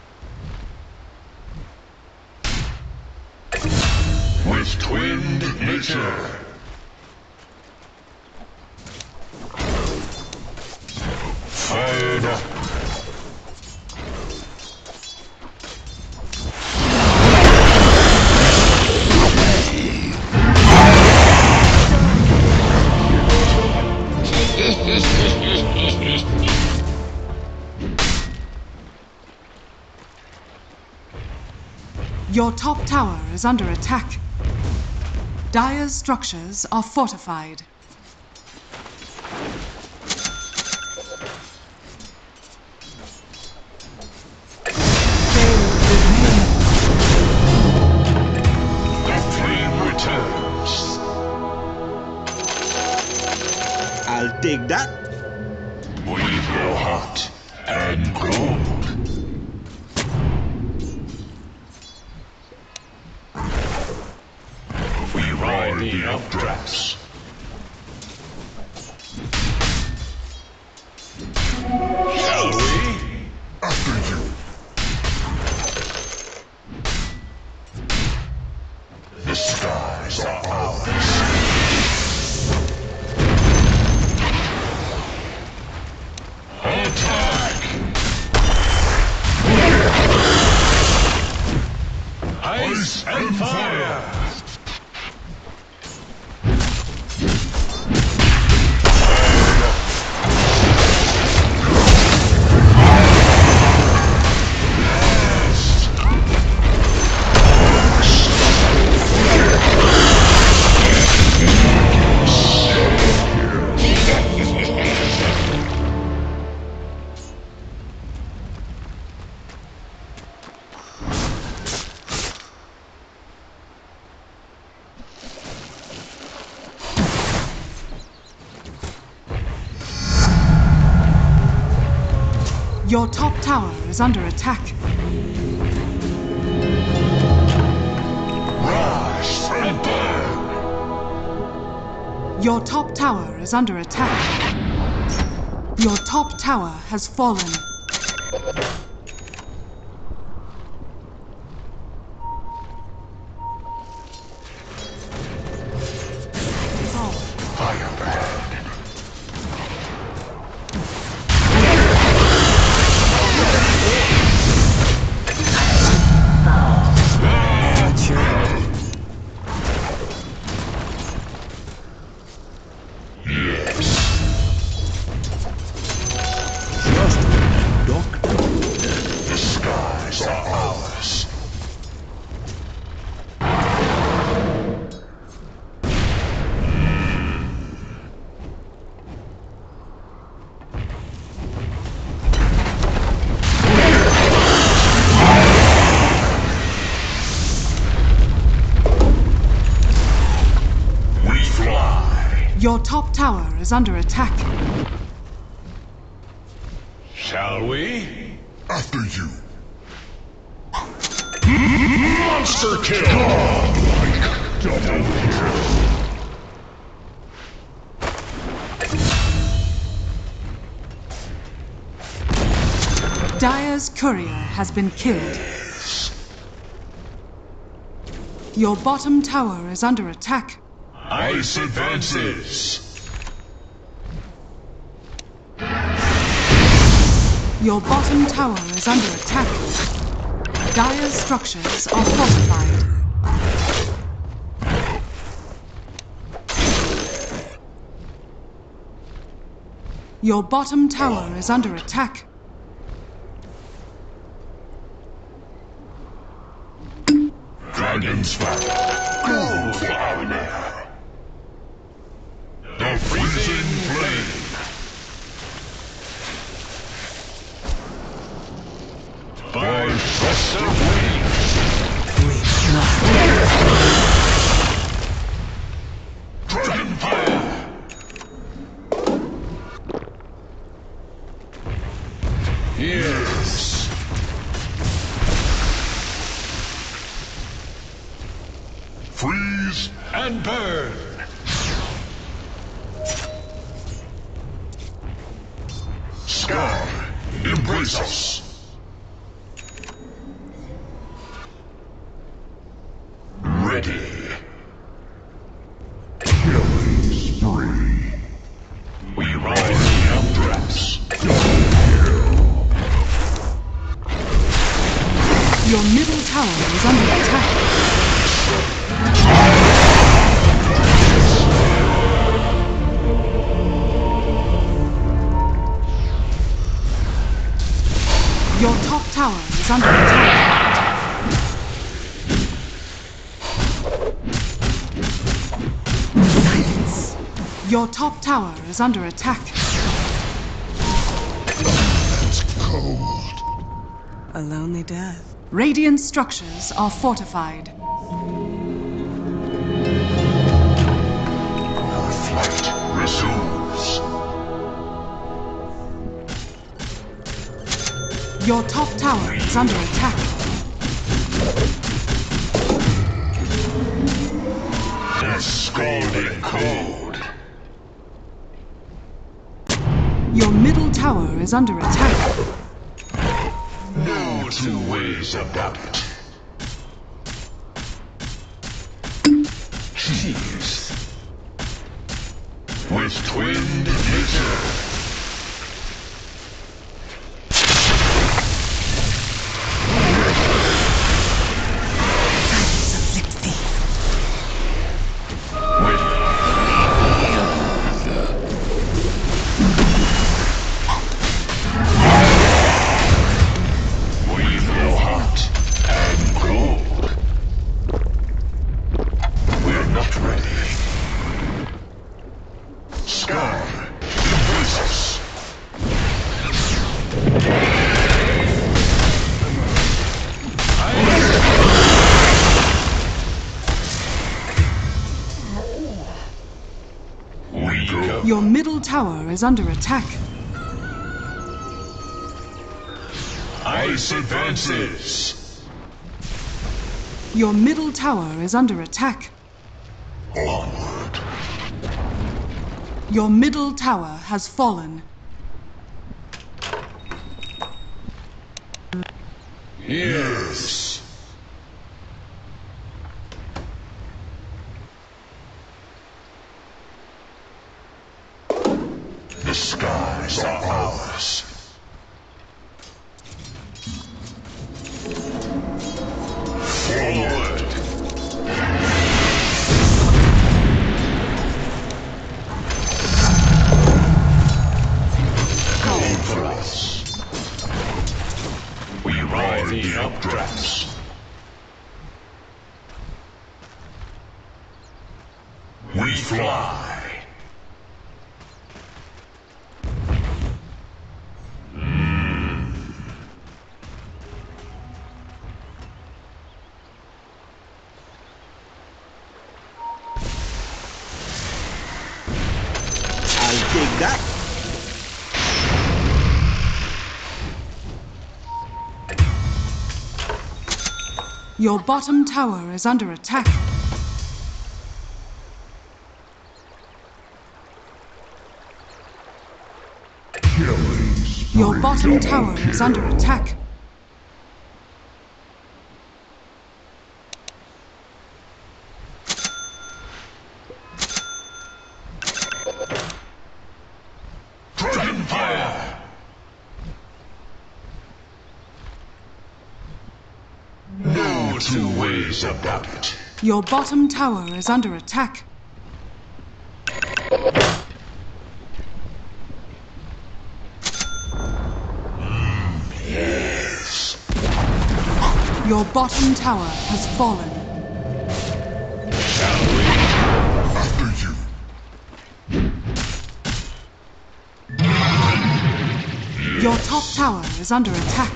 S2: With twinned nature. Fired up.
S1: Your top tower is under attack. Dire's structures are fortified.
S2: The flame returns.
S8: I'll take that.
S2: We go hot and cold. We ride the updrafts. Shall we? After you. The skies are ours. Attack! Ice and fire!
S1: Your top tower is under attack.
S2: Rise and burn!
S1: Your top tower is under attack. Your top tower has fallen.
S2: Firebrand! The skies are ours. We fly.
S1: Your top tower is under attack.
S2: Shall we? After you. Monster kill! Godlike double kill.
S1: Dire's courier has been killed. Your bottom tower is under attack.
S2: Ice advances.
S1: Your bottom tower is under attack. Dire's structures are fortified. Your bottom tower is under attack.
S2: Dragon
S6: Dragon's Fire. Go Fire. The Freezing Flame. By Trust of Dragon Fire. Yes. Freeze and burn. Scar, embrace us. Ready. Killing spree. We rise the updrafts.
S1: Your middle tower is under attack. Your top tower is under attack. Silence. Your top tower is under attack.
S2: It's cold.
S7: A lonely death.
S1: Radiant structures are fortified.
S6: Our flight resumes.
S1: Your top tower is under attack.
S6: The scalding cold.
S1: Your middle tower is under attack.
S6: No two ways about it. Cheese. With twinned nature.
S1: Your middle tower is under attack.
S6: Ice advances.
S1: Your middle tower is under attack.
S6: Onward.
S1: Your middle tower has fallen.
S6: Yes. The skies are ours. Forward. Go for us. We ride the updrafts. We fly.
S8: I'll take that.
S1: Your bottom tower is under attack.
S2: Killing spree.
S1: Your bottom
S2: Double
S1: tower is under
S2: kill.
S1: attack.
S6: Dragon Fire. No two ways about it.
S1: Your bottom tower is under attack.
S6: Yes.
S1: Your bottom tower has fallen. tower is under attack.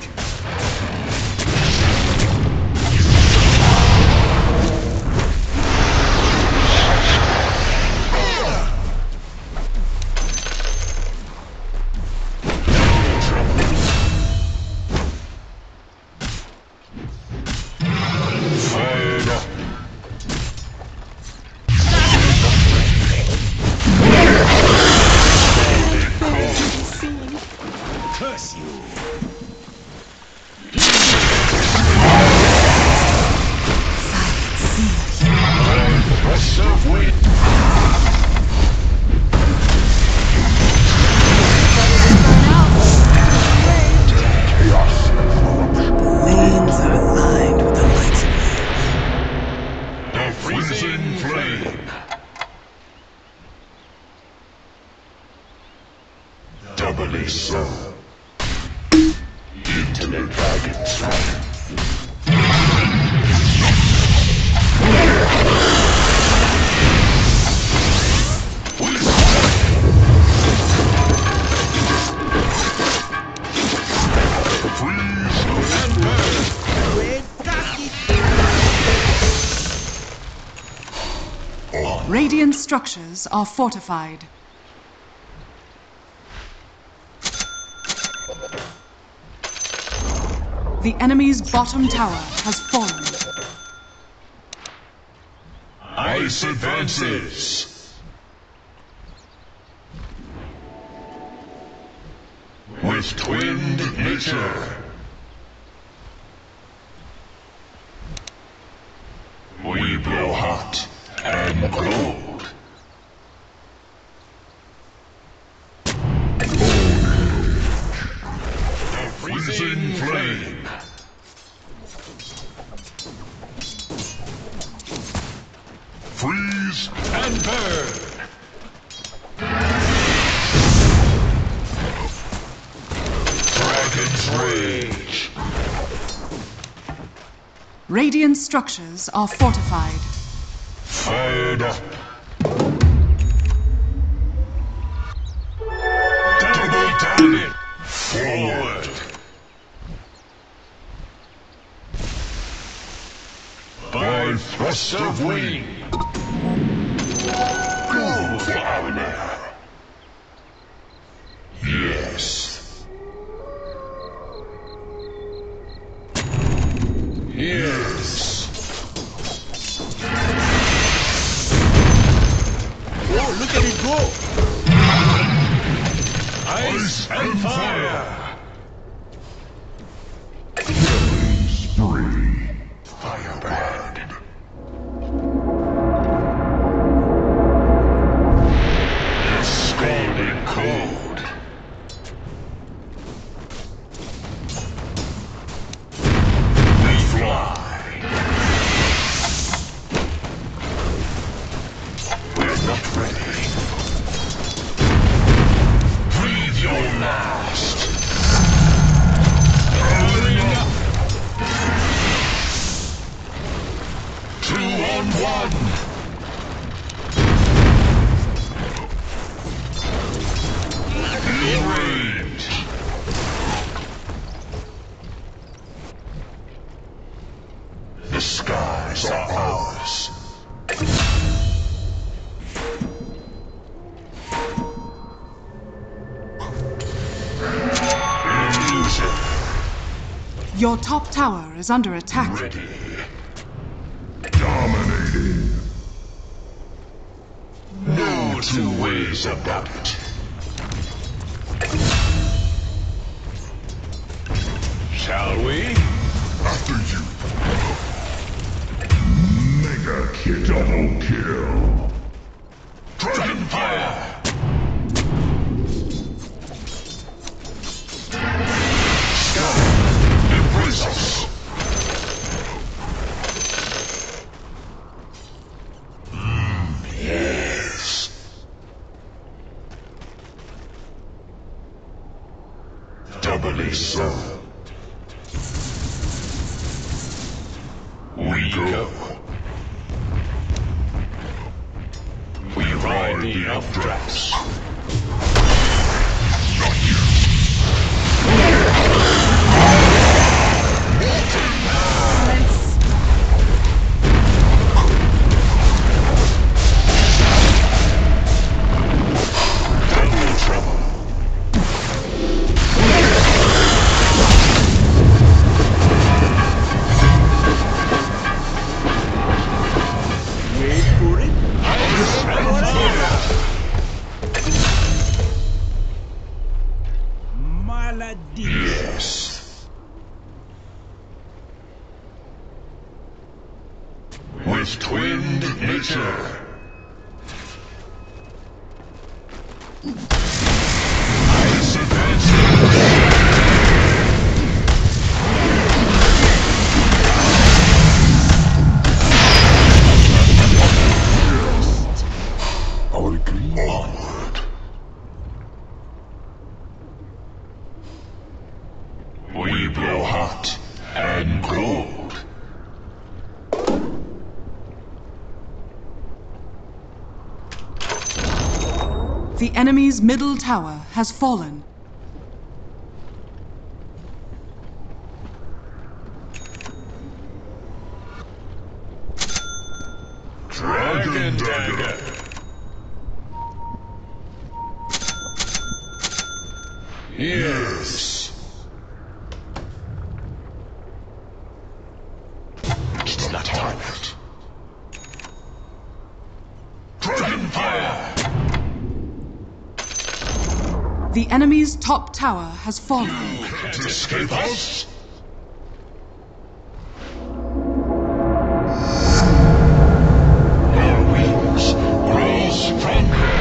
S6: Curse you!
S7: Lanes are lined with the likes of you.
S6: The freezing flame! Doubly so. Into the dragon's fire.
S1: Radiant structures are fortified. The enemy's bottom tower has fallen.
S6: Ice advances. With twinned nature. We blow hot and cold. The freezing flame. Freeze and burn. Dragon's rage.
S1: Radiant structures are fortified.
S6: Fired up. Double damage. Forward. By thrust of wing. Go for honor. Yes. Yes.
S8: Oh, look at it go!
S6: Ice and fire!
S2: Spree.
S6: Firebrand. The scalding cold. We fly. We're not ready. Breathe your last. Hurrying up. Two on one. In range. The skies are ours. Illusion.
S1: Your top tower is under attack.
S6: Ready.
S2: Dominating.
S6: No two ways about it. Shall we?
S2: After you. Mega kill. Double kill.
S6: Dragon fire! Sky, embrace us! Mm, yes. Doubly so. We go. We ride the updrafts. Not you. with twinned nature. Ice advances.
S2: I'll agree.
S6: Onward. We blow hot and cold.
S1: The enemy's middle tower has fallen.
S6: Dragon Dagger. Yes. It's not target. Dragon Fire.
S1: The enemy's top tower has fallen.
S6: You can't escape us. Our wings grow stronger.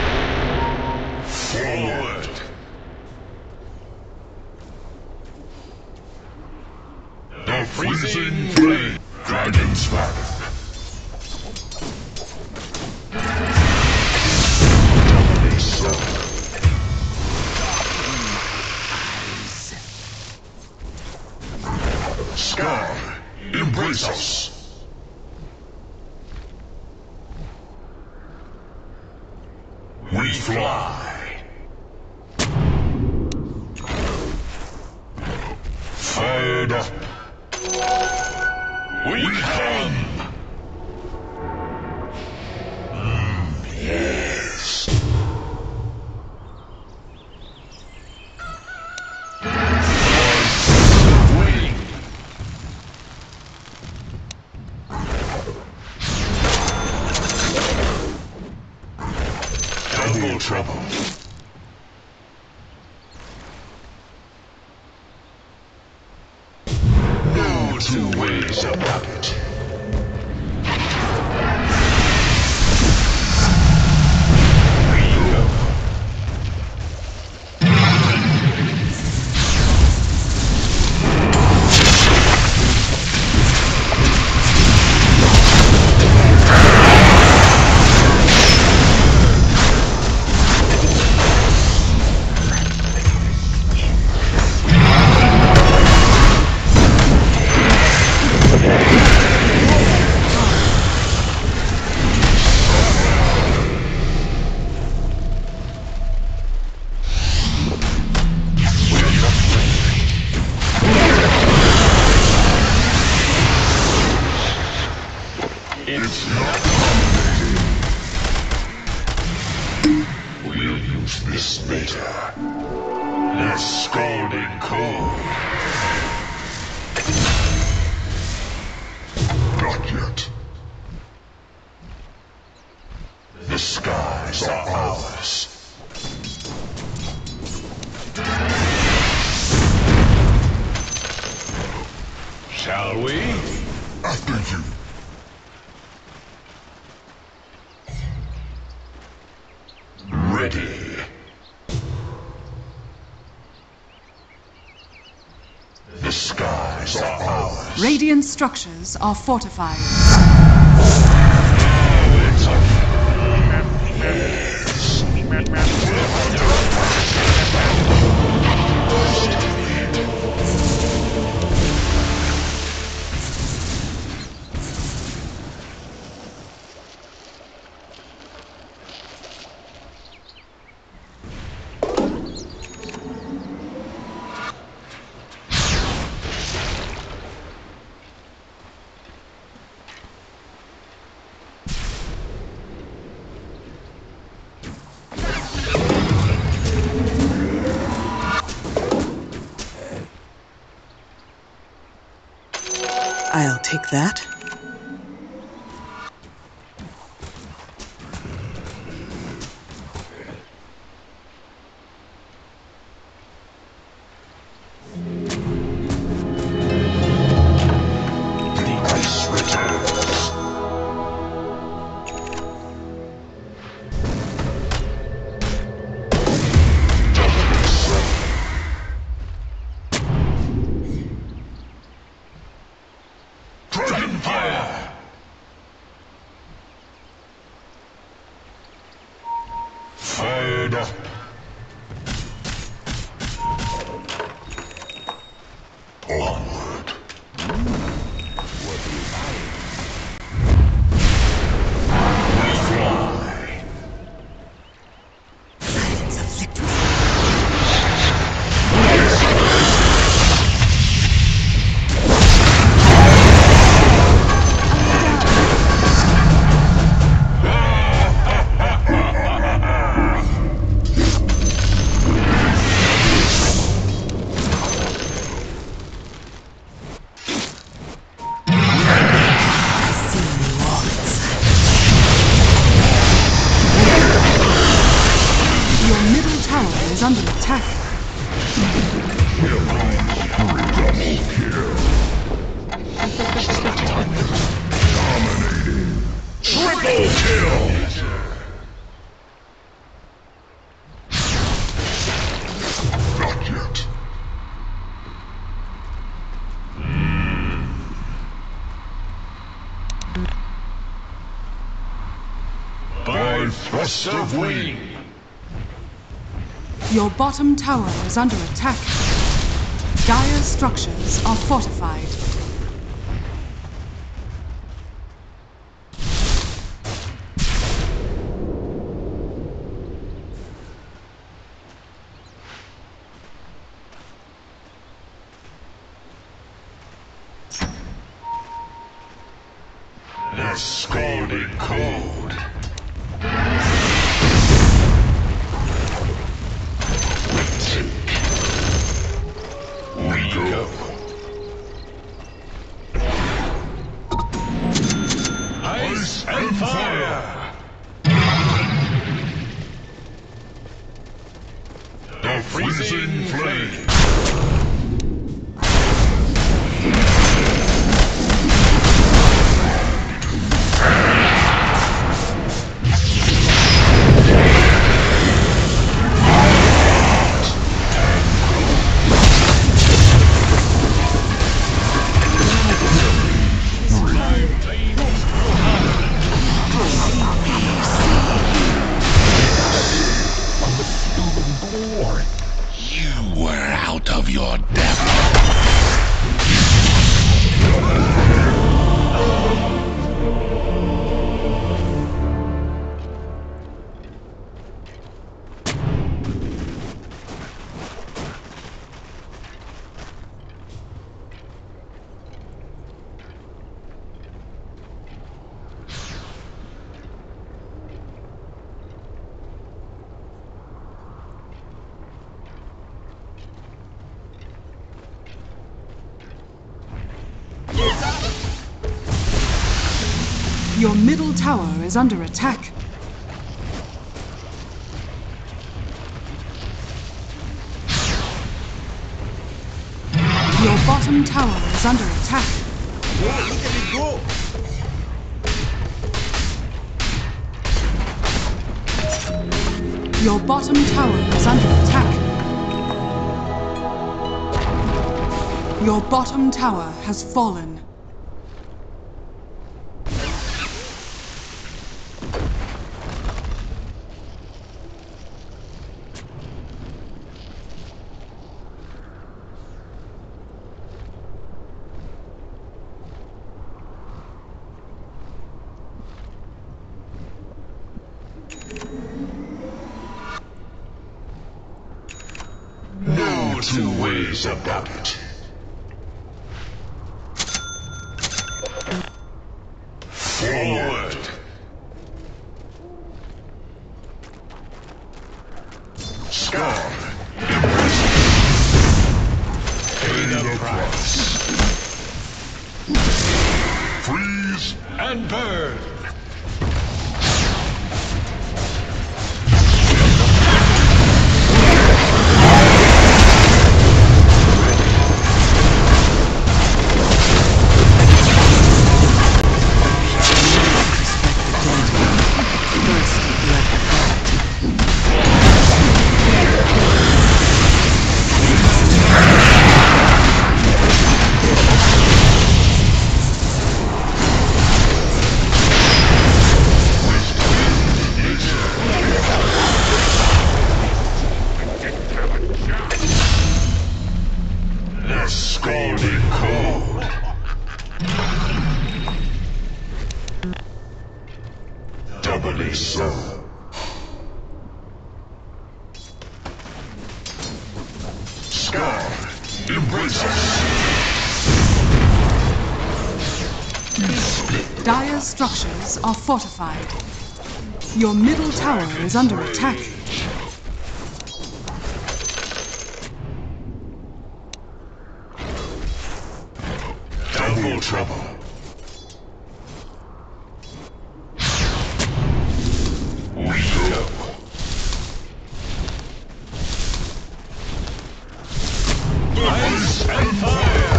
S6: Forward. The freezing flame. Dragon's Wrath. Doubly so. Sky, embrace us. We fly. Fired up. We come. Mm, yes. Wing. Double trouble. No two ways about it. It's not complicated. We'll use this later. They're scalding cold. Not yet. The skies are ours. Shall we?
S2: After you.
S6: Ready. The skies are ours.
S1: Radiant structures are fortified.
S6: It's yes.
S7: I'll take that.
S6: The ice returns. Empire! Fired up. Onward. What do you buy? Fly.
S7: Silence afflicted.
S1: Is under attack.
S2: Dominating.
S6: Triple kill!
S2: Not yet.
S6: By thrust of wing.
S1: Your bottom tower is under attack. Dire's structures are fortified.
S6: The scalding cold. We go. Ice and fire. The freezing flame. You were out of your depth.
S1: Your middle tower is under attack. Your bottom tower is under attack.
S8: Oh, look at it go!
S1: Your bottom tower is under attack. Your bottom tower has fallen.
S6: No two ways about it. Forward. Scar. Pay the price. Freeze and burn.
S2: so. Sky, embrace us.
S1: Dire's structures are fortified. Your middle tower is under attack.
S2: Double trouble. We go. Ice and fire.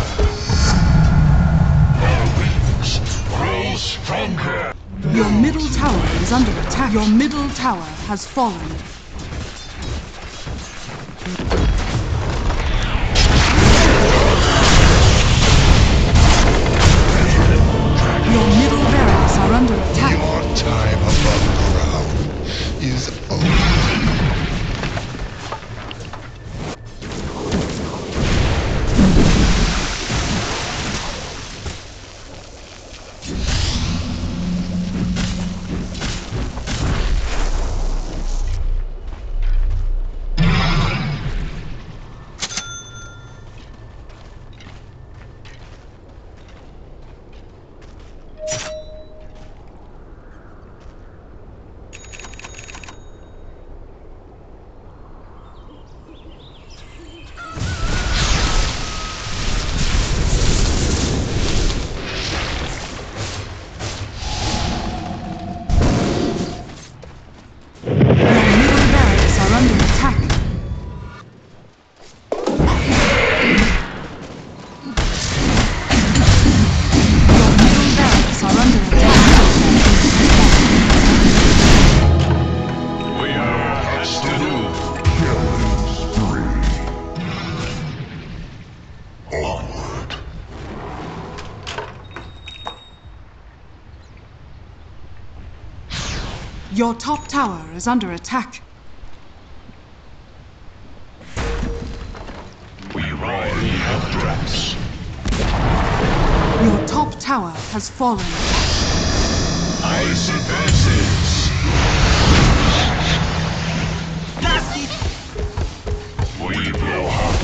S2: Our wings grow stronger.
S1: Your middle tower is under attack. Your middle tower has fallen. Your middle barracks are under attack.
S2: Your time above ground is over.
S1: Your top tower is under attack.
S2: We ride the Eldrax.
S1: Your top tower has fallen.
S2: Ice advances. We will hunt.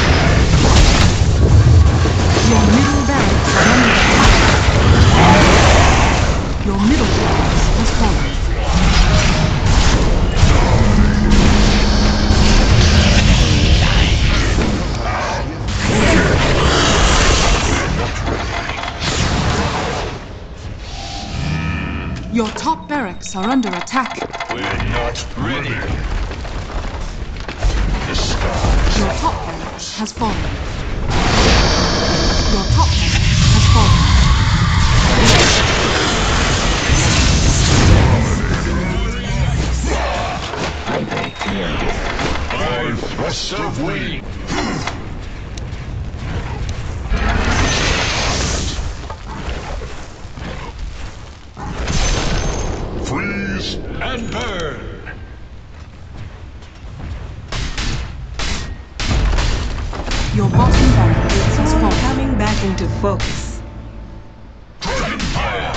S1: Your middle barracks are under attack. Your middle barracks has fallen. Your top barracks are under attack.
S2: We're not ready. The stars.
S1: Your top barracks has fallen. Your top barracks has fallen.
S2: Five thrusts of wind. Freeze and burn.
S1: Your bottom barracks has
S7: It's all
S1: fallen.
S7: coming back into focus.
S2: Dragon fire.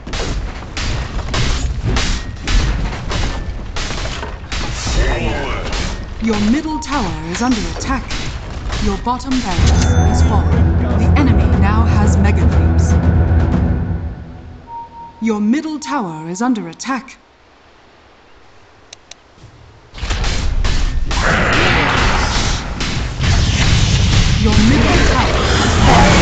S2: Forward.
S1: Your middle tower is under attack. Your bottom barracks has fallen. The enemy now has mega creeps. Your middle tower is under attack. Your middle tower has fallen.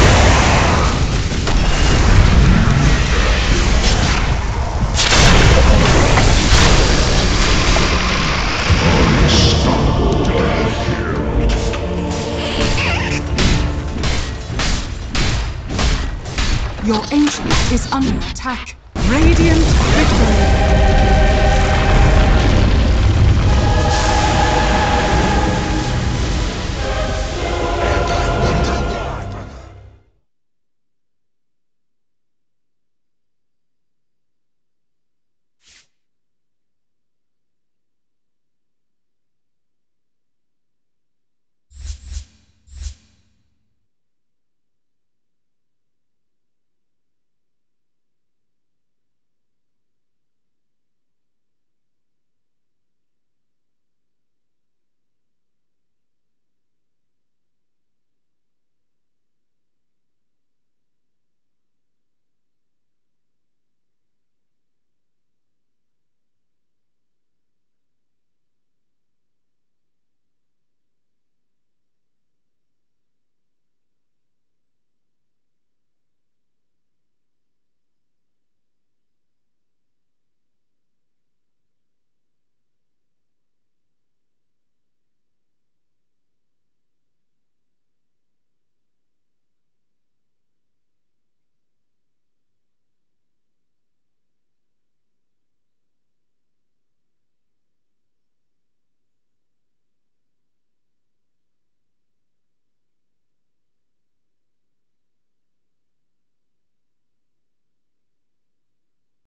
S1: Your ancient is under attack. Radiant victory!